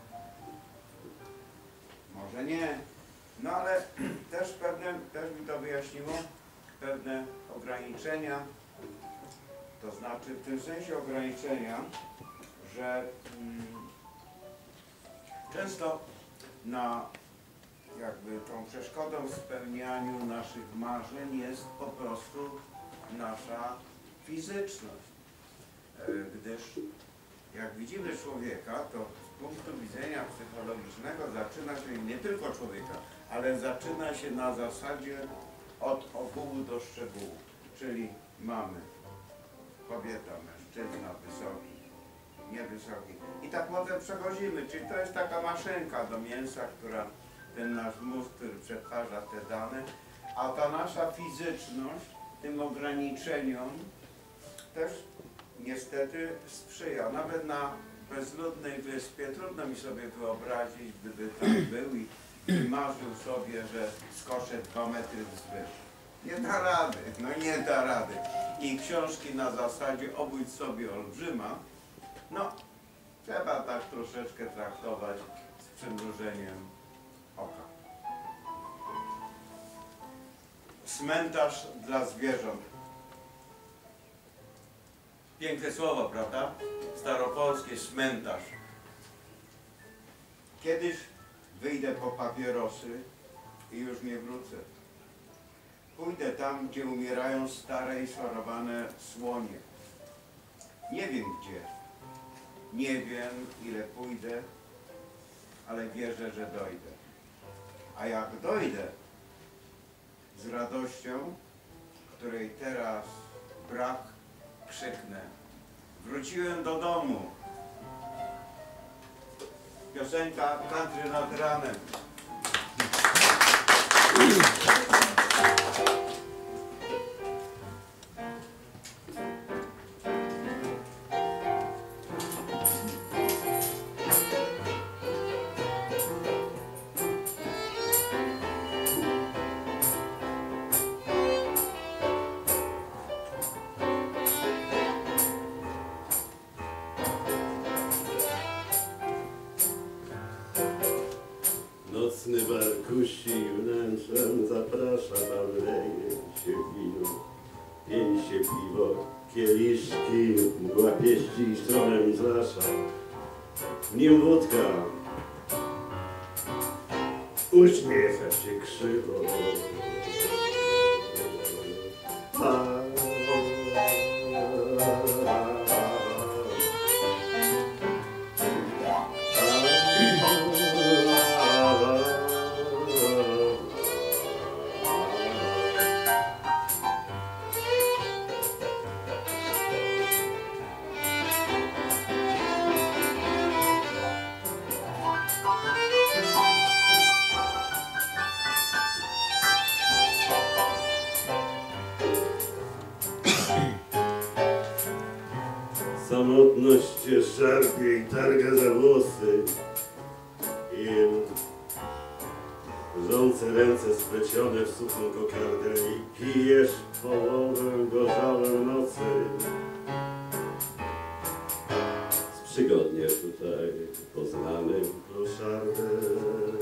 może nie, no ale też pewne, też mi to wyjaśniło pewne ograniczenia, to znaczy w tym sensie ograniczenia, że mm, często na jakby tą przeszkodą w spełnianiu naszych marzeń jest po prostu nasza fizyczność, e, gdyż jak widzimy człowieka, to z punktu widzenia psychologicznego zaczyna się nie tylko człowieka, ale zaczyna się na zasadzie od ogółu do szczegółu, czyli mamy kobieta, mężczyzna, wysoki, niewysoki i tak potem przechodzimy, czyli to jest taka maszynka do mięsa, która ten nasz mózg, który przetwarza te dane, a ta nasza fizyczność tym ograniczeniom też niestety sprzyja. Nawet na bezludnej wyspie trudno mi sobie wyobrazić, gdyby tam był i, i marzył sobie, że skoczę dwa metry wzwyż. Nie da rady, no nie da rady. I książki na zasadzie obudź sobie olbrzyma, no trzeba tak troszeczkę traktować z przymrużeniem oka. Cmentarz dla zwierząt. Piękne słowo, prawda? Staropolskie cmentarz. Kiedyś wyjdę po papierosy i już nie wrócę. Pójdę tam, gdzie umierają stare i szorowane słonie. Nie wiem gdzie. Nie wiem, ile pójdę, ale wierzę, że dojdę. A jak dojdę, z radością, której teraz brak, krzyknę: wróciłem do domu. Piosenka Country nad ranem. Nocny bar kusi wnętrzem, zaprasza, tam leje się wino, pień się piwo, kieliszki, mgła pieści i stronem zlasza. W nim wódka, uśmiecha się krzywo. A, samotność cię szarpie i targa za włosy. I wrzące ręce splecione w suchą kokardę i pijesz połowę gorzałe nocy. Z przygodnie tutaj poznanym kloszardem.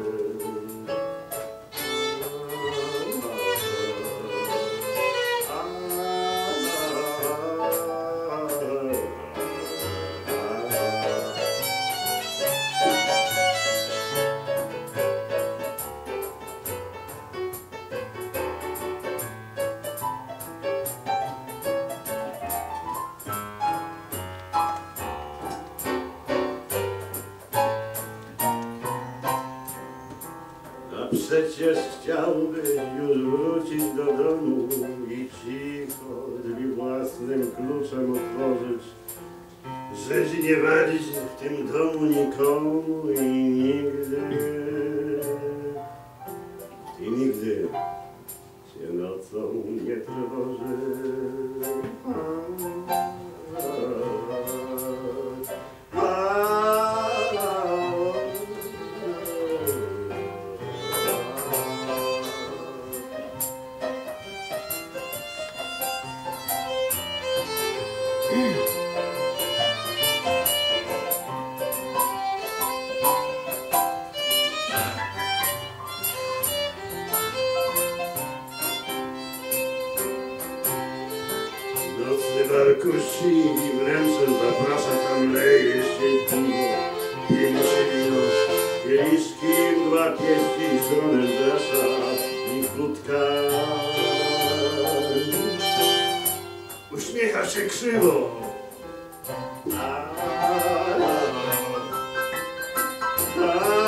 Przecież chciałbyś już wrócić do domu i cicho drzwi własnym kluczem otworzyć, żyć i nie walić w tym domu nikomu i nigdy, i nigdy cię nocą nie trwoży. Kusi i wręczem zaprasza, tam leje się piwo, pieni się wino, kieliszki, mgła pieści, stronę desza i krótka. Uśmiecha się krzywo. A, a, a,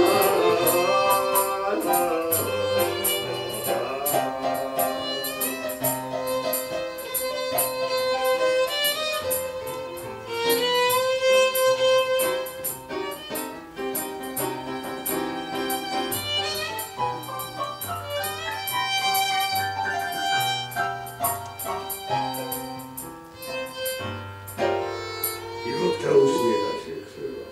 uśmiecha się krzywo.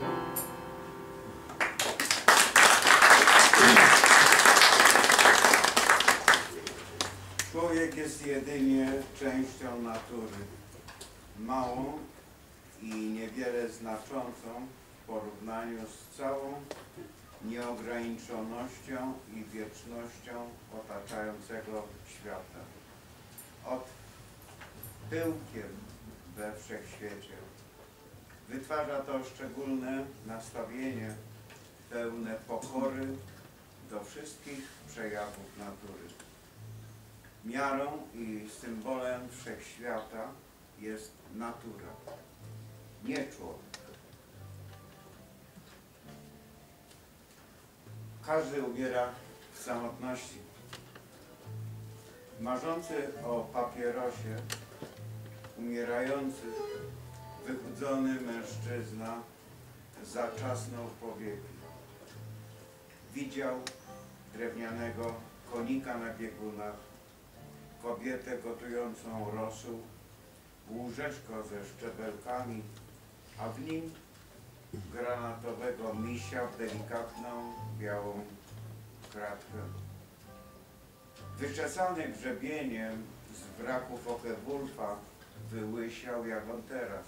Człowiek jest jedynie częścią natury, małą i niewiele znaczącą w porównaniu z całą nieograniczonością i wiecznością otaczającego świata. Od pyłkiem we wszechświecie. Wytwarza to szczególne nastawienie pełne pokory do wszystkich przejawów natury. Miarą i symbolem wszechświata jest natura, nie człowiek. Każdy umiera w samotności. Marzący o papierosie, umierający, wychudzony mężczyzna zaczasnął powieki. Widział drewnianego konika na biegunach, kobietę gotującą rosół, łóżeczko ze szczebelkami, a w nim granatowego misia w delikatną, białą kratkę. Wyczesany grzebieniem z wraku Focke-Wulfa wyłysiał jak on teraz.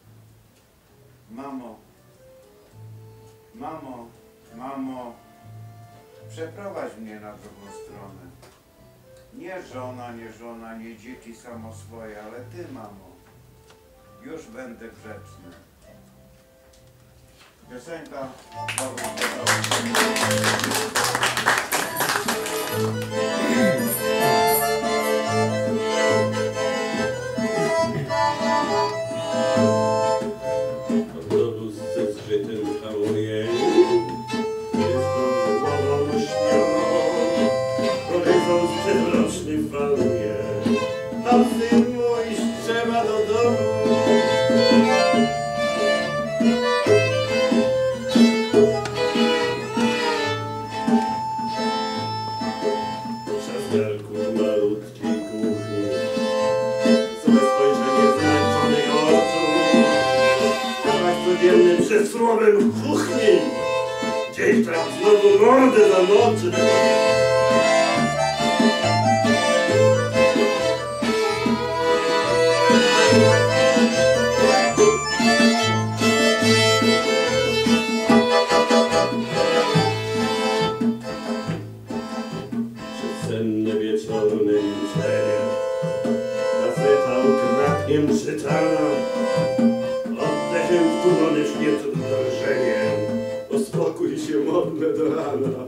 Mamo, mamo, mamo, przeprowadź mnie na drugą stronę. Nie żona, nie żona, nie dzieci samo swoje, ale ty, mamo. Już będę grzeczny. Piosenka Powrót do domu. Autobus ze zżytym hamuje, jest pod głową śpioną, horyzont przedroczny faluje. Tam syn mój trzeba do domu. Szafniarku malutkiej kuchni, sobie spojrzenie zmęczonych oczu, kawałek codzienny przed słowem kuchni, gdzieś tam znowu mordę zamoczy. się modlę do rana.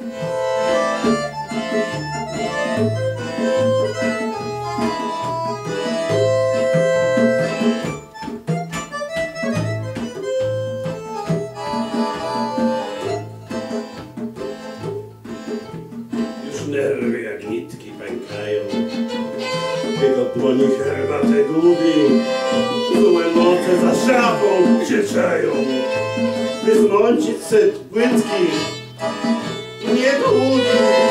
Już nerwy jak nitki pękają, w jego dłoni herbatę gubi, złe moce za szafą krzyczają, by zmącić set płytki i nie długi.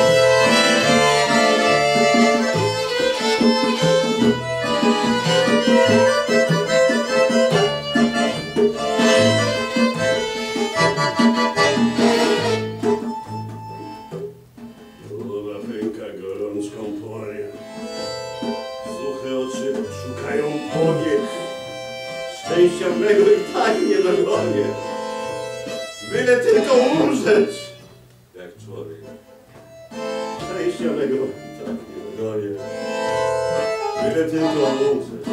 Głowa pęka, gorączką płonie, suche oczy szukają powiek. Szczęścia mego i tak nie dogonię, byle tylko umrzeć jak człowiek. Szczęścia mego i tak nie dogonię, byle tylko umrzeć.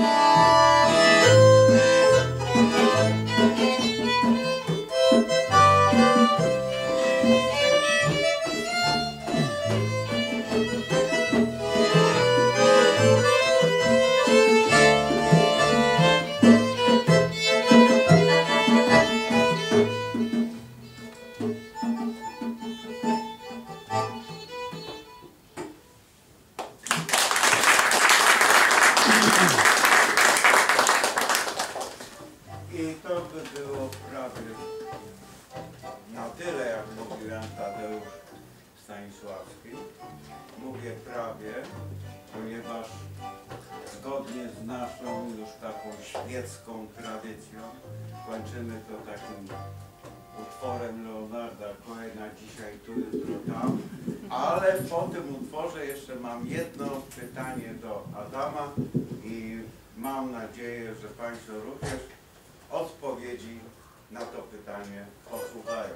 I to by było prawie na tyle, jak mówiłem Tadeusz Stanisławski. Mówię prawie, ponieważ zgodnie z naszą już taką świecką tradycją kończymy to takim utworem Leonarda Cohena, dzisiaj tu, jutro tam. Ale po tym utworze jeszcze mam jedno pytanie do Adama i mam nadzieję, że Państwo również odpowiedzi na to pytanie posłuchają.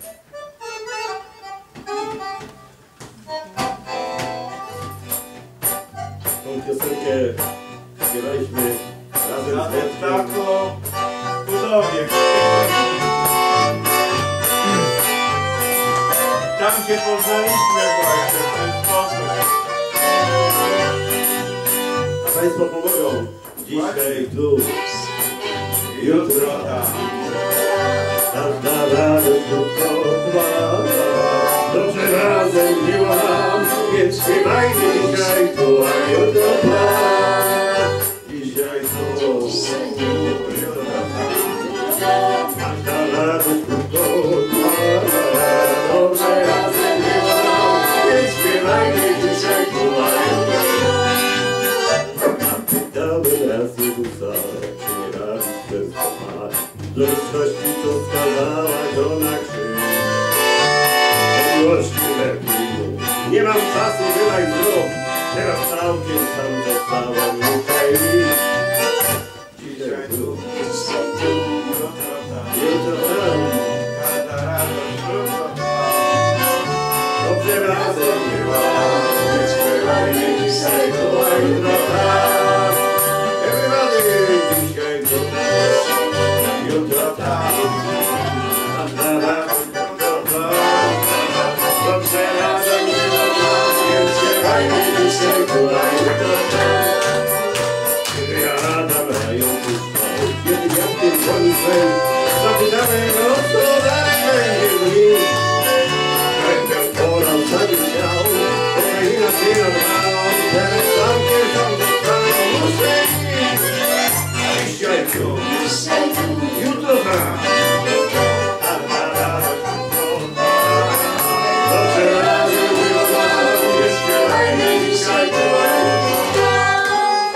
Tą piosenkę śpiewaliśmy razem Na z Wojtkiem. taką budowie. Tam się poznaliśmy właśnie w ten sposób. A Państwo pomogą. Dzisiaj tu, jutro tam. Każda radość krótko trwa. Dobrze razem miło nam, więc śpiewajmy dzisiaj tu, a jutro tam. Dzisiaj tu, jutro tam. Każda radość krótko trwa. Dobrze razem miło nam, więc śpiewajmy dzisiaj tu, a jutro tam. Pytałem raz Jezusa, czy nienawiść bez kochania, do ludzkości, co skazała go na krzyż. Miłości lepiej mów, nie mam czasu, bylaj znów, teraz całkiem sam zostałem, muszę iść. Dzisiaj tu, Jutro tam. jutro tam, Każda radość krótko trwa. dobrze razem była, nie śpiewajmy dzisiaj tu, a jutro tam. Everybody, dzisiaj tu, jutro tam, każda radość krótko trwa. Dobrze razem była, nie śpiewajmy dzisiaj tu, a jutro tam. Kiedy ja Adam rają puszczał, kiedy wiatry dzwoni swym, zapytałem o co dalej będzie z nim. Będę porał, zanim chciał, Ukraina się nadwała, teraz całkiem sam zostałem, muszę iść. Dzisiaj tu, jutro tam. Dobrze razem była, nie śpiewajmy dzisiaj tu, a jutro tam.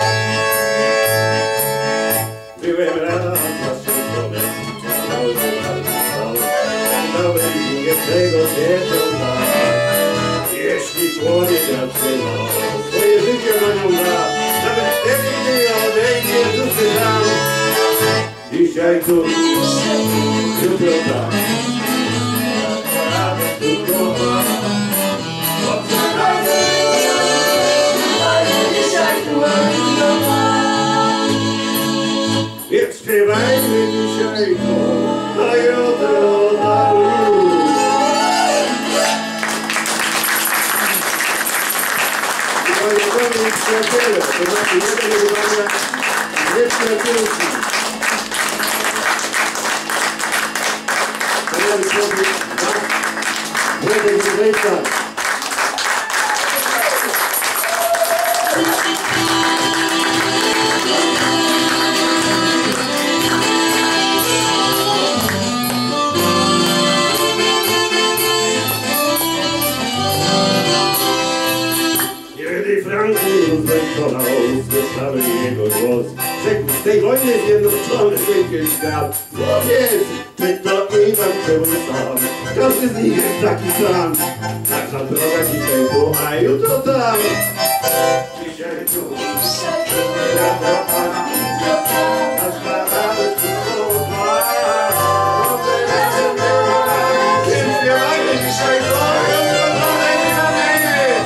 Byłem raz naszym domem, cały bardzo stał, dałem jednego dziecię tak. Jeśli człowiek zatrzymał, swoje życie na nią da, nawet wtedy, gdy odejdzie, duszy dam. Dzisiaj tu, jutro tam. Jutro tam. Więc śpiewajmy dzisiaj tu, a jutro tam już. To znaczy jeden wydawania dwie przyjaciółki. Kolejny człowiek dwa. Jeden wydańca. Kiedy Franklin zwentował, słyszałem jego głos. Rzekł, w tej wojnie zjednoczony będzie świat. Powiedz, czy kto i tam był sam. Każdy z nich jest taki sam. Nasza droga dzisiaj tu, a jutro tam. Dzisiaj tu, Dzisiaj tu, jutro tam, jutro tam. nasza radość trwa. Więc śpiewajmy dzisiaj do zjednoczonej nadzieji.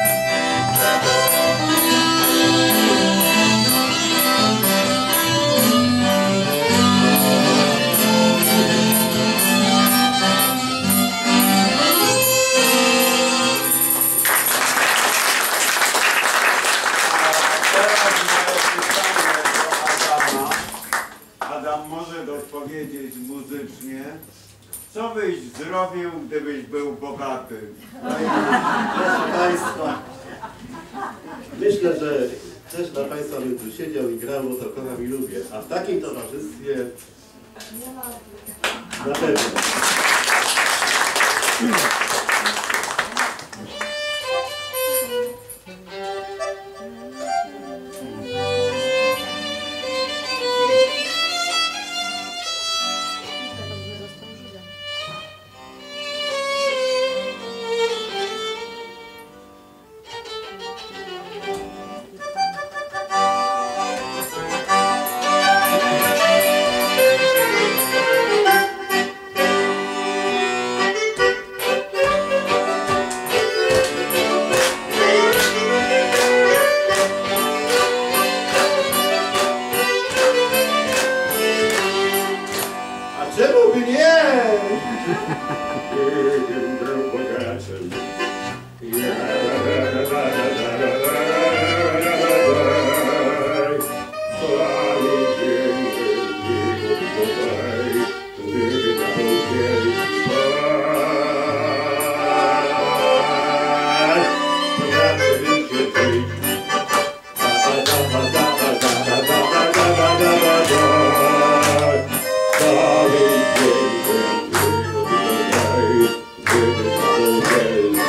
Teraz moje pytanie do Adama. Adam może odpowiedzieć muzycznie. Co byś zrobił, gdybyś był bogaty? Proszę Państwa, myślę, że też dla Państwa bym tu siedział i grał, bo to kocham i lubię. A w takim towarzystwie na pewno. A czemu by nie? Gdybym był bogaczem. Cały dzień był tutaj, gdy na tą wieś spać. Zobaczyli się żyć. Cały dzień był tutaj, gdy na tą wieś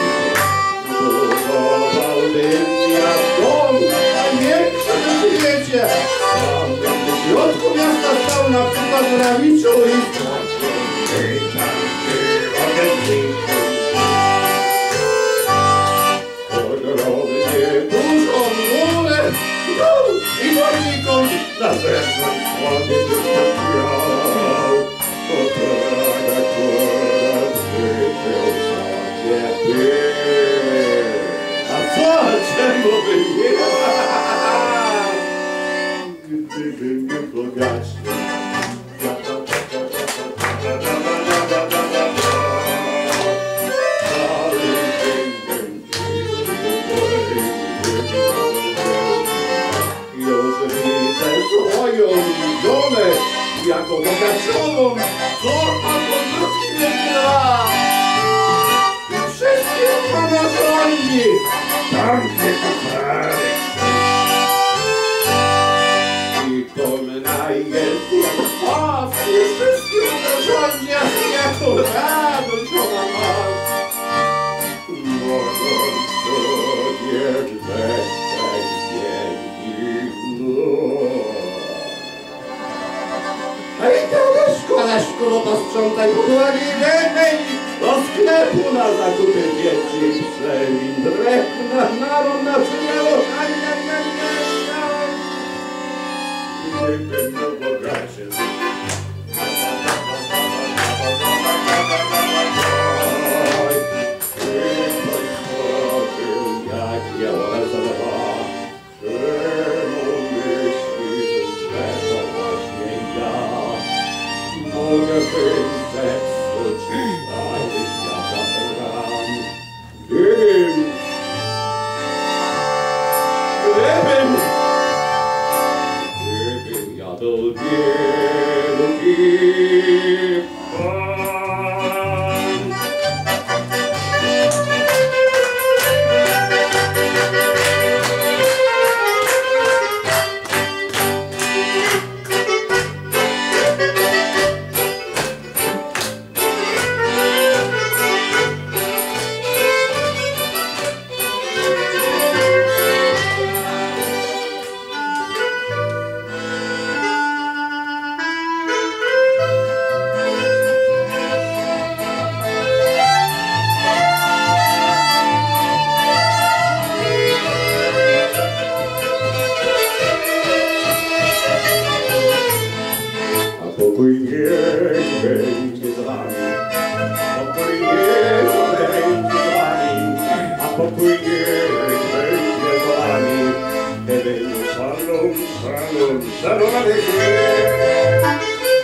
Budowałbym ja dom największy na świecie. Tam jakby w środku miasta stał na przykład w Rawiczu i kolorowy dużą murę i wolniką na zewnątrz ładnie wystawiał. Potraga akurat wyciął sobie ty. A co, czemu by nie? Gdybym był bogaczem. Cały dzień Już widzę swoją żonę jako bogaczową, co absolutnie gra. I wszystkim pana rządzi. tam gdzie kochany. I pomna jest jak pas, i wszystkim zarządzia jako radość ona ma. Mogąc sobie westać dzień i noc. Hej, Teodeszko, Leszko, no posprzątaj podłogi lepiej. Do sklepu na zakupy dzieci, przewin, drewna, naron, naczynia, lochaj, jaj, jaj, jaj, jaj. Gdybym był bogaczem. Oj, ktoś stworzył, jak ja zabawa. Czemu myślisz, że to właśnie ja? Mogę być zepsuć, cały świat zabrałem. Gdybym, gdybym popłynie będzie z wami. Ewelu szalom, szalom, szalom alejkum.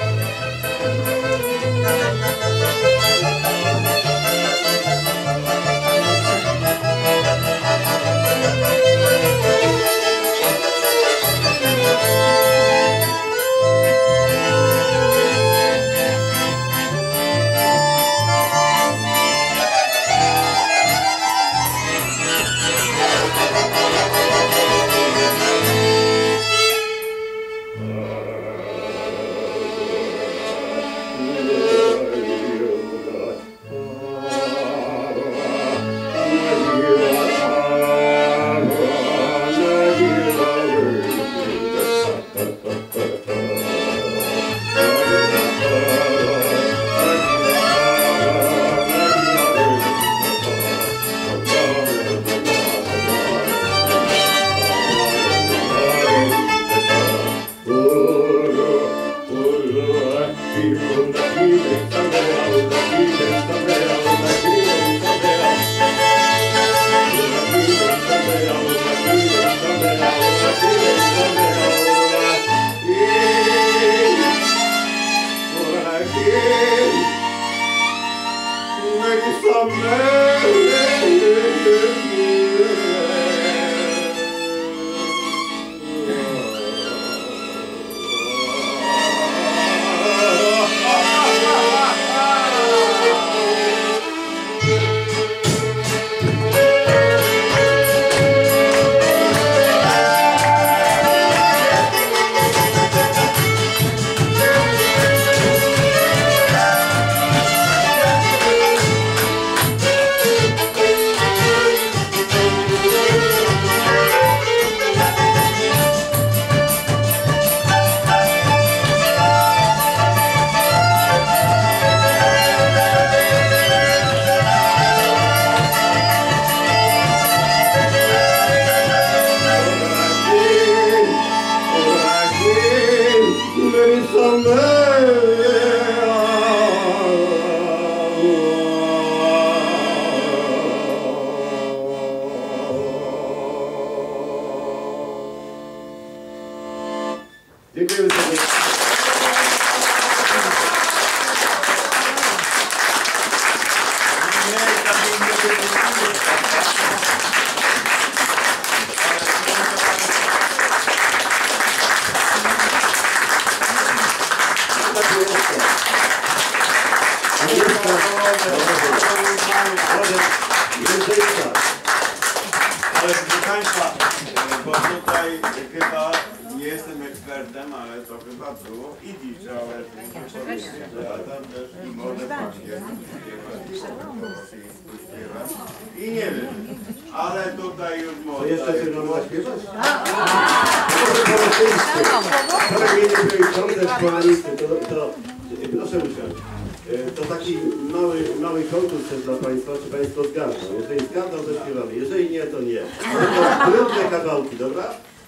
Dziękujemy serdecznie. Ale proszę Państwa, bo tutaj chyba nie jestem ekspertem, ale to chyba było idysz, ale ja tam też i może papier śpiewać i nie wiem, ale tutaj już To może. jeszcze się nam zaśpiewać? Może po rosyjsku. Wczoraj mieliśmy koncert choralisty, to, to proszę usiąść. To taki mały, mały konkurs też dla Państwa, czy Państwo zgadzą. Jeżeli zgadzą, to śpiewamy. Jeżeli nie, to nie. To trudne kawałki, dobra?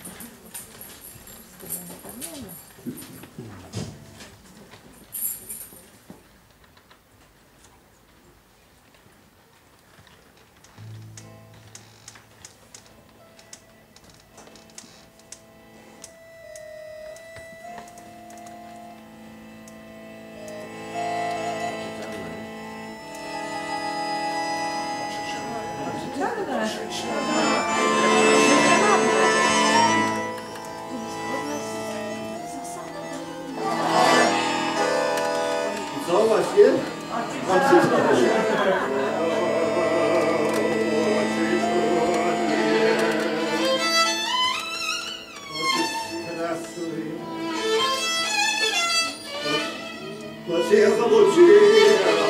Co właśnie? Właśnie ja zobaczyłem.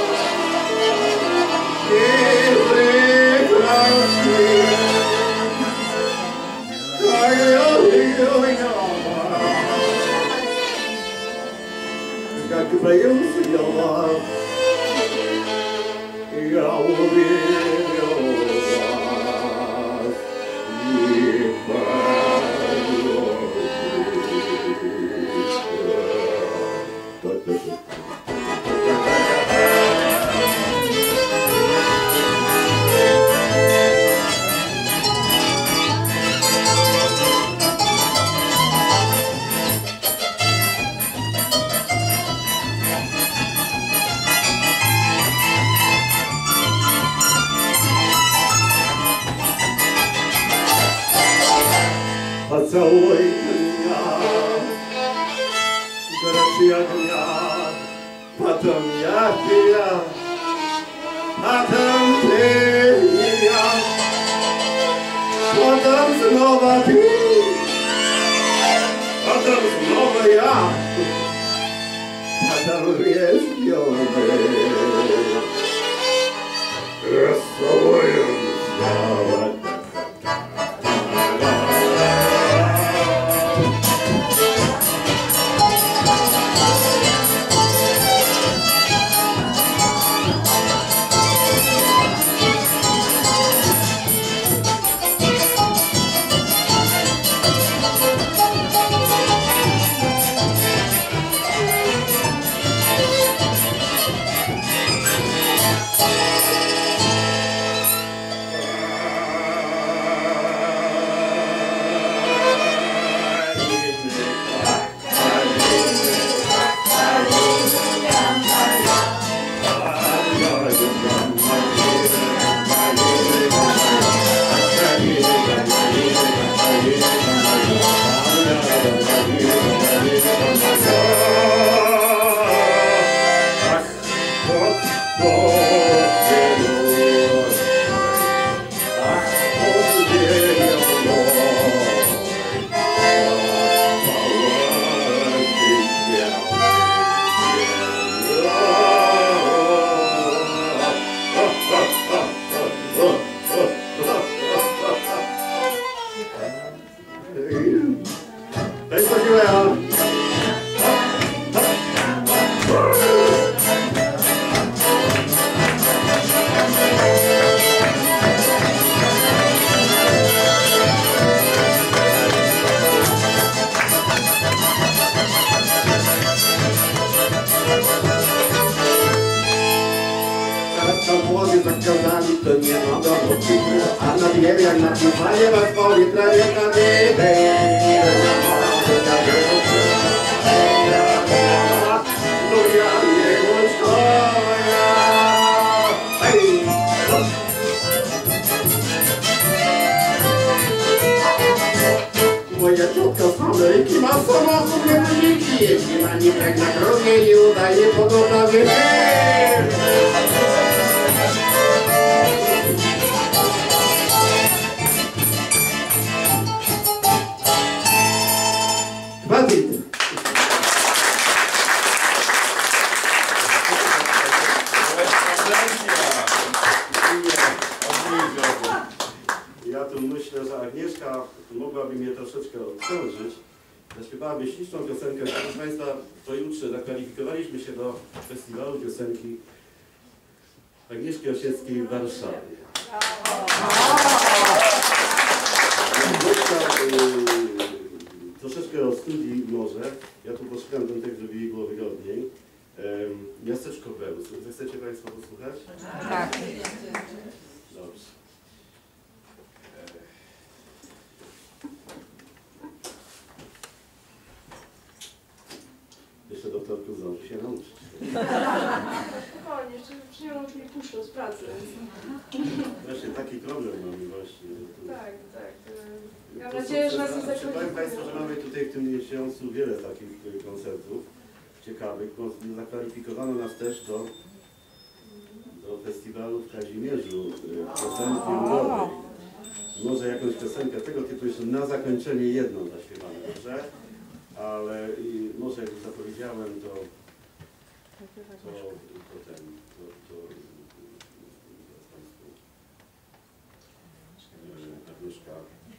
Как появился я, я увидел вас и полюбил. całuj mnie, gorący jak ja, potem jak ja, potem ty i ja, potem znowu ty, potem znowu ja, potem jest biały. Rozcałując całe. To nie ma domu, a na wiewiach na przypanie was woli trawie kamienie. No ja nie uczkoja. Moja ciotka z Ameryki ma samochód niemożliwy. Jeździ na nim jak na krowie i udaje podobna wyżej. Ja tu myślę, że Agnieszka mogłaby mnie troszeczkę odciążyć. Zaśpiewałaby śliczną piosenkę. Proszę Państwa, pojutrze zakwalifikowaliśmy się do festiwalu piosenki Agnieszki Osieckiej w Warszawie. Agnieszka, yy, troszeczkę o studii może. Ja tu poszukam ten tekst, żeby jej było wygodniej. Ym, Miasteczko Bełz. Chcecie Państwo posłuchać? Tak. Dobrze. Jeszcze doktorku zdąży się nauczyć. Spokojnie, jeszcze przyjął mi puszczą z pracy. Właśnie taki problem mamy właśnie. Tak, tak. Mam nadzieję, że nas nie zakończy. Powiem Państwu, że zakończy. mamy tutaj w tym miesiącu wiele takich koncertów ciekawych. Zakwalifikowano nas też do, do festiwalu w Kazimierzu piosenki młodzej. Może jakąś piosenkę tego typu jeszcze na zakończenie jedną zaśpiewamy, dobrze? Ale i może jak już zapowiedziałem, to to, to ten, to, to Państwu Agnieszka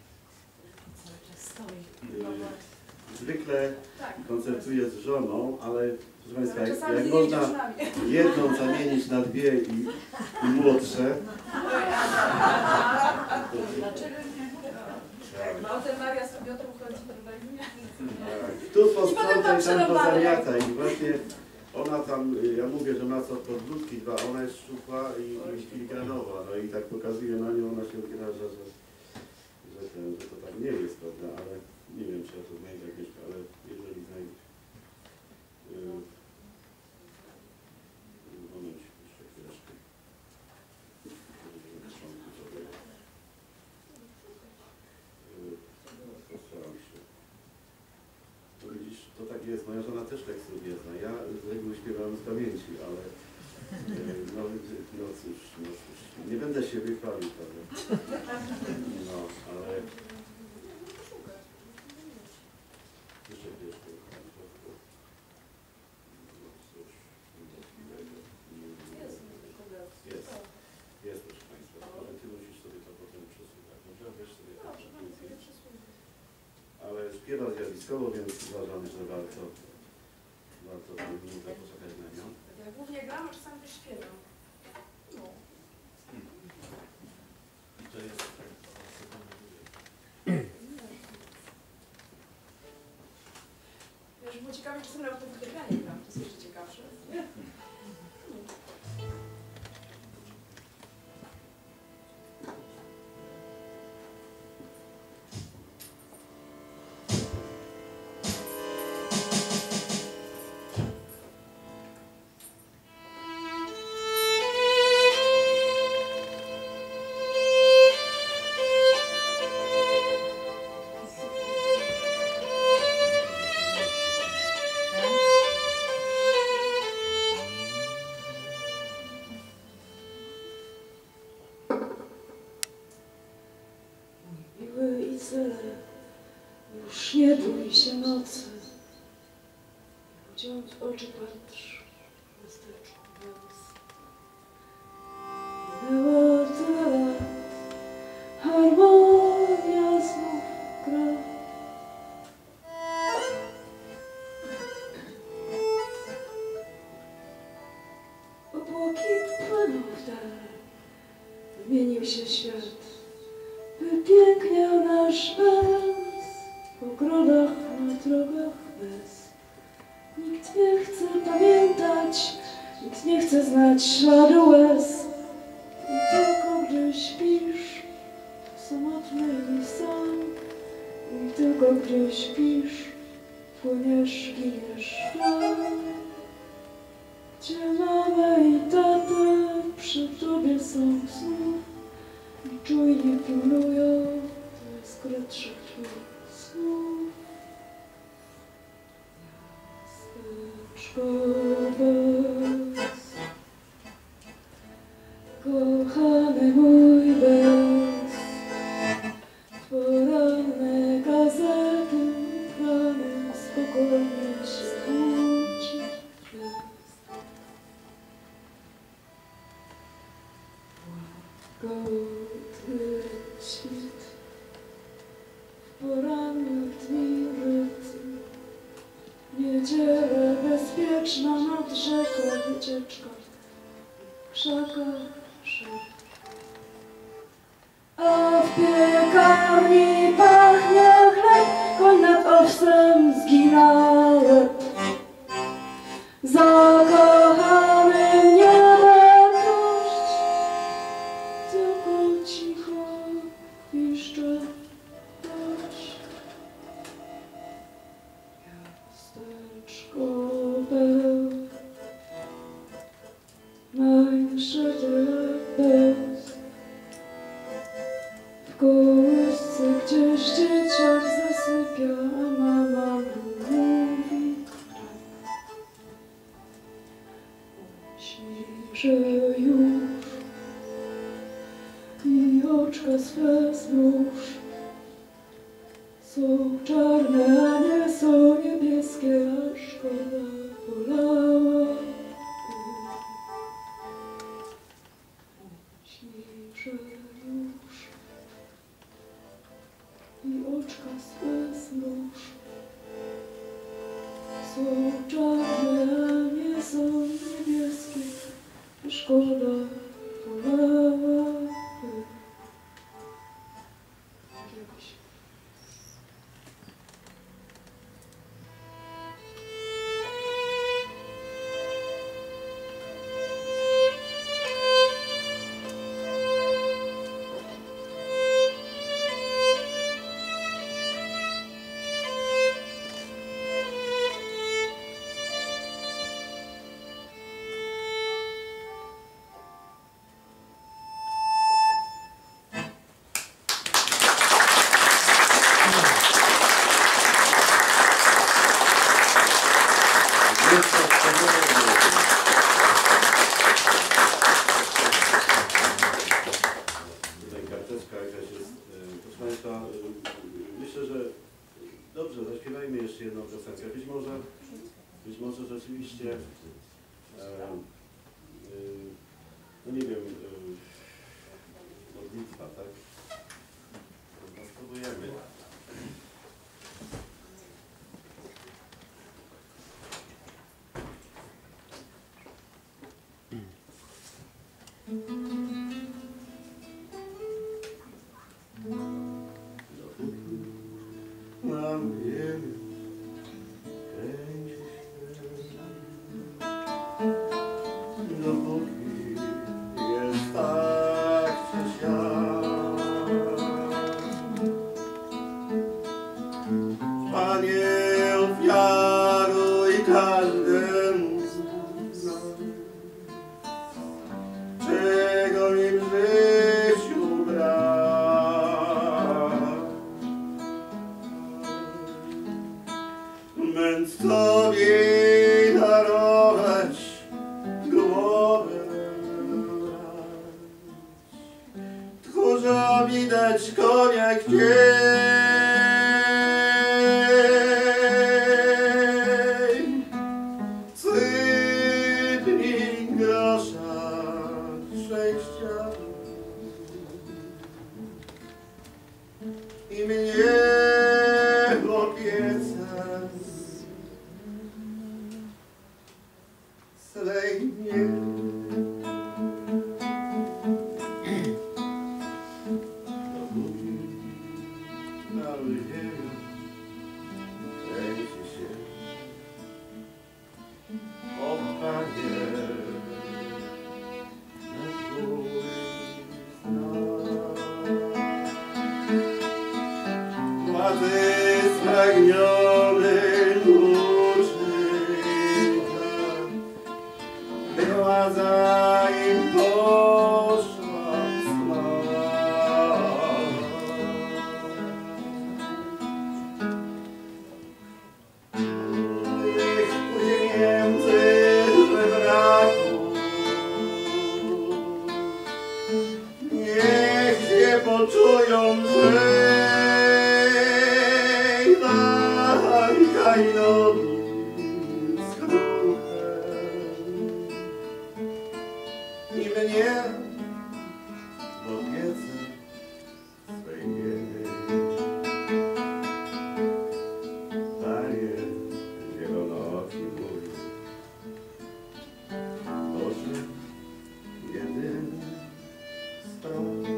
zwykle koncertuje z żoną, ale proszę Państwa, jak, jak można jedną zamienić na dwie i, i młodsze. Potem Maria z Piotrą chodzi, prawda? Tu posprzątaj, tam pozamiataj. I właśnie ona tam, ja mówię, że ma co podbródki dwa, ona jest szczupła i, i filigranowa. No i tak pokazuje na nią, ona się obraża, że, że, ten, że to tak nie jest, prawda? Ale nie wiem, czy ja to znajdę jakieś, ale jeżeli znajdę. Yy, moment, jeszcze chwileczkę. Yy, postaram moja żona też tekstów nie zna. Ja z reguły śpiewam z pamięci, ale e, no, no cóż, no cóż, nie będę siebie chwalił, prawda? No, ale... Jeszcze wiesz, jest, jest, proszę Państwa, ale Ty musisz sobie to potem przesuwać. Dobrze, wiesz sobie to ale śpiewa zjawiskowo, więc uważamy, że warto, warto minutę poczekać na nią. Ja głównie gram, a czasami też śpiewam. No. To jest... Ja, żeby było ciekawie, czasem nawet to wygranie gram, to jest jeszcze ciekawsze. Miły i cele, już nie bój się nocy. Wciąż w oczy patrz, w miasteczku bez. Minęło tyle lat, harmonia znów gra. Obłoki płyną w dal, wymienił się świat. Wypiękniał nasz bez, w ogrodach, na drogach bez. Nikt nie chce pamiętać, nikt nie chce znać śladu łez. I tylko gdy śpisz, samotny i sam, i tylko gdy śpisz, płyniesz, giniesz tam. Gdzie mamę i tatę przy tobie są znów i czujnie pilnują najskrytszych twych snów. Miasteczko bez, kochany mój bez, poranne gazety, rany spokojnie się budzi bez. Łagodny świt, w porannych dni rytm, niedziela bezpieczna nad rzeką wycieczka, w krzakach szept. A w piekarni pachnie chleb, koń nad owsem zgina łeb. Zakochany niebem dość, tylko cicho piszcze deszcz. Miasteczko bez, najwyższe bez. W kołysce gdzieś dzieciak zasypia, a mama mówi śni, że już i oczka swe zmruż. Są czarne, a nie są niebieskie, a szkoda bolała. Śni, że już i oczka swe zmruż. Są czarne, a nie są niebieskie, a szkoda bolała. Jakiegoś piosenkę. Być może, być może rzeczywiście, e, e, no nie wiem, e, modlitwa, tak? No, spróbujemy. Mam wiele, kręci się, dopóki jest tak czy siak. Panie, ofiaruj każdemu z nas, czego im w życiu brak. Męc Tobie darować głowę brać, tchórzowi dać konia chciej, sypnij grosza szczęścia i mnie w opiece swej nie. Dopóki na ziemię kręci się, o Panie, na Twój znak. Władzy spragniony była za im poszła sława. Niech pójdzie między żebraków, niech się poczują, że daj Kainowi i mnie w opiece swej biedy. Panie, zielonoki mój, Boże, jedyny strój.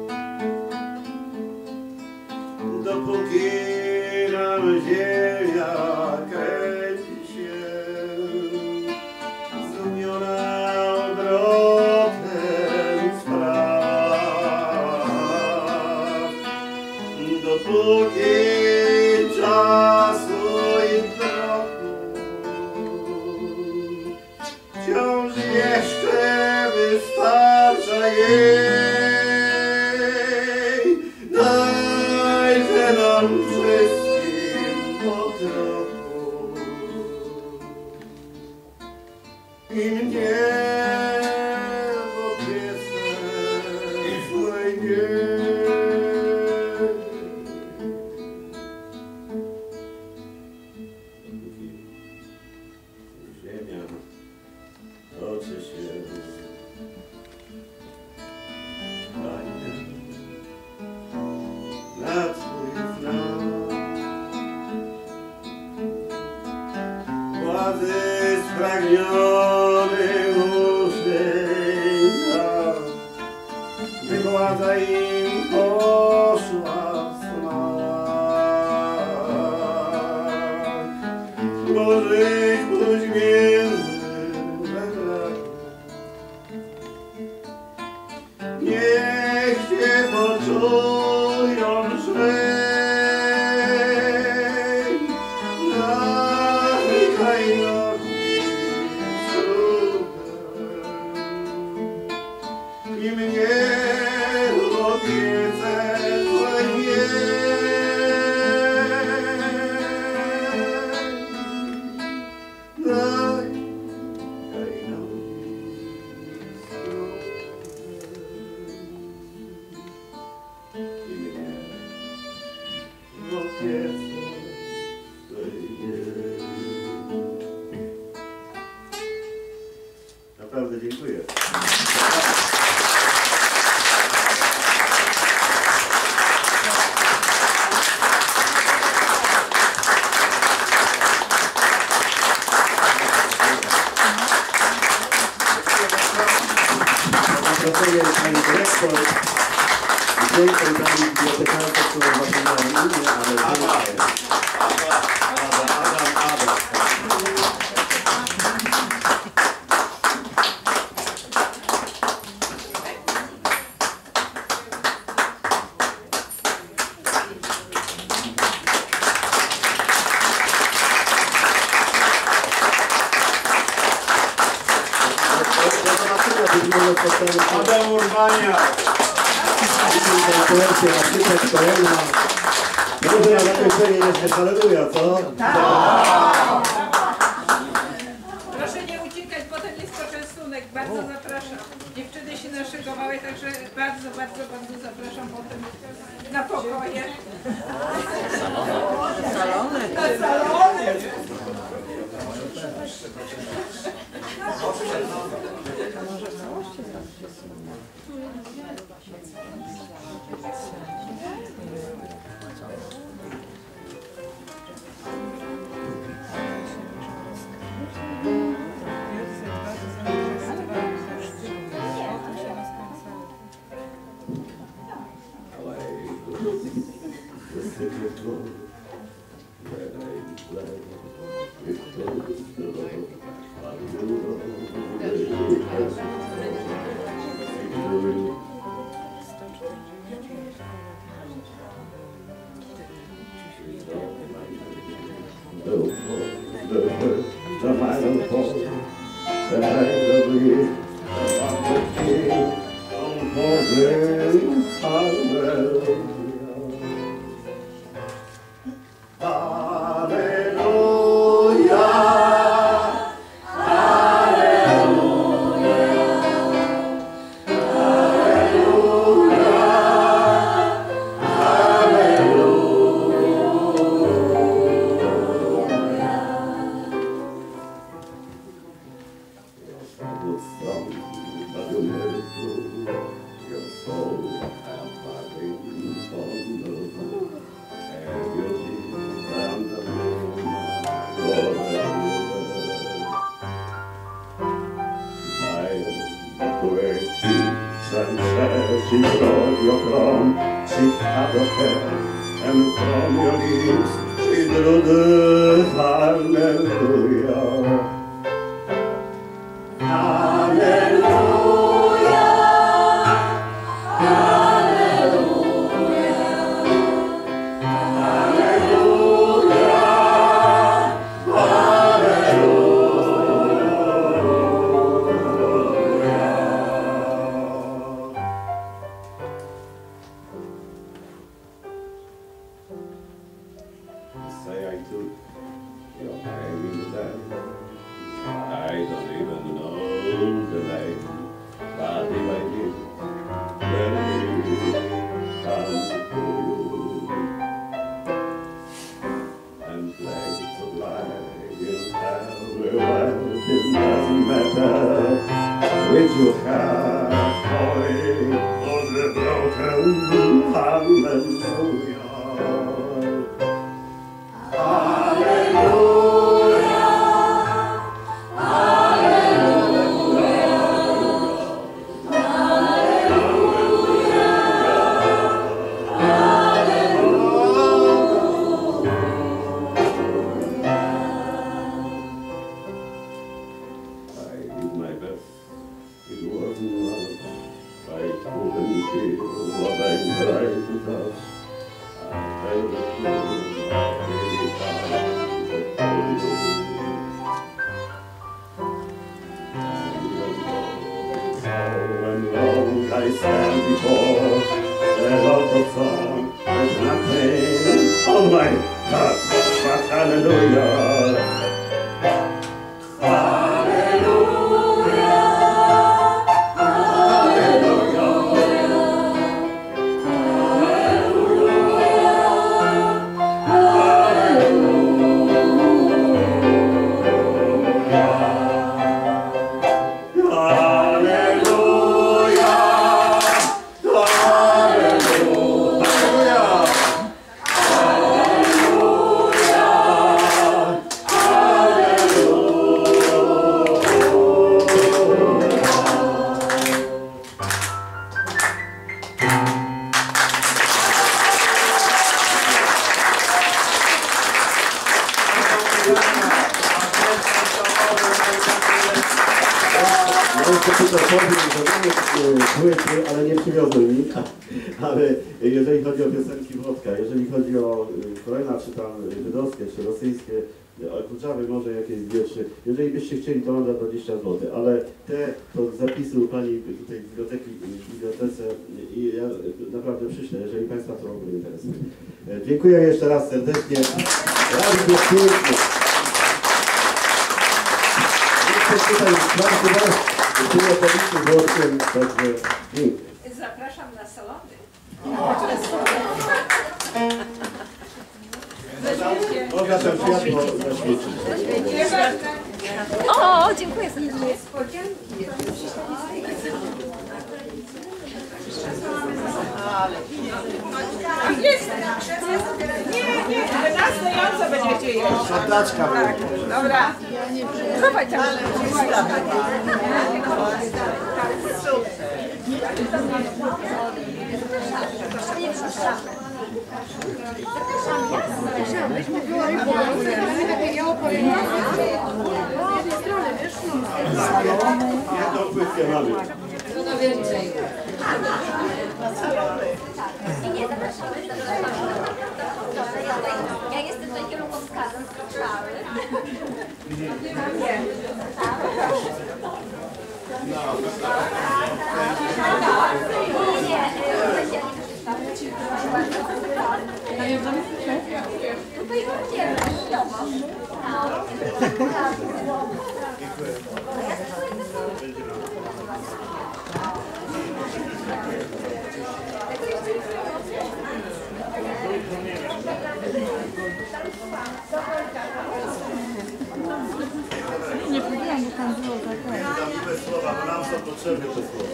Dopóki nam ziemia kręci się, zdumiona obrotem spraw, dopóki czasu i trochu wciąż jeszcze wystarcza jej, dajże nam wszystkim po trochu i mnie w opiece swej nie. Ziemia toczy się, Panie, na Twój znak. Władzy spragniony użyta, by władza im poszła w smak. Bożych uśmiechów niech się poczują, że daj Kainowi słuchaj i mnie w opiece swej daj Kainowi i mnie w opiece swej pani dyrektor i pięknej pani bibliotekarce, którą właśnie miałem imię, ale Ada, Ada, Adam, Adam. Adam Urbaniak. konkurencję na przykład szkolenia. Może na zakończenie jeszcze haleluja, co? Proszę nie uciekać, potem jest poczęstunek. Bardzo zapraszam. Dziewczyny się naszykowały, także bardzo, bardzo, bardzo zapraszam potem na pokoje. Salony. Na salony. tylko powiem, że mamy płyty, ale nie przywiozłem ich. Ale jeżeli chodzi o piosenki Włodka, jeżeli chodzi o Frojna, czy tam żydowskie, czy rosyjskie, Kurczawy może jakieś dwie, trzy. Jeżeli byście chcieli, to mam za dwadzieścia złotych, ale te to z zapisu pani tutaj w biblioteki, w bibliotece i ja naprawdę przyślę, jeżeli Państwa to w ogóle interesuje. Dziękuję jeszcze raz serdecznie. Bardzo pięknie. Jeszcze tutaj czwarty raz tyle policji Włodkiem, także dziękuję. Zapraszam na salony. Można tam światło zaświecić. O, dziękuję serdecznie. Nie, nie, na stojąco będziecie jeść. Szataczka Tak, dobra. Chowaj tam. Jedną płytkę mamy. No więcej. Nie, zapraszamy, zapraszamy. Ja jestem tutaj kierunkowskazem z Warszawy. Tutaj będziemy. Nie powiedziałam, bo tam było tak. Tam te słowa, bo nam są potrzebne te słowa.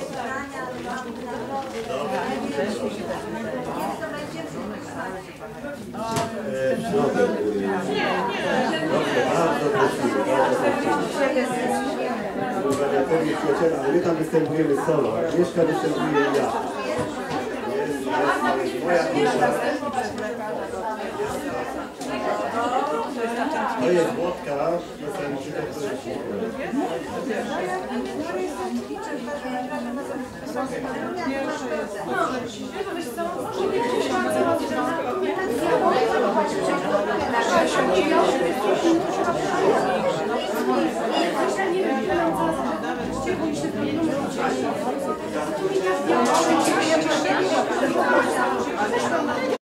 E, w środę. Dobrze, bardzo prosimy, bardzo prosimy. Wariatowi przyjaciela, ale my tam występujemy solo. Agnieszka występuje i ja. Jest, jest, jest moja dusza. To jest Włodka, piosenki, które się Pierwszy jest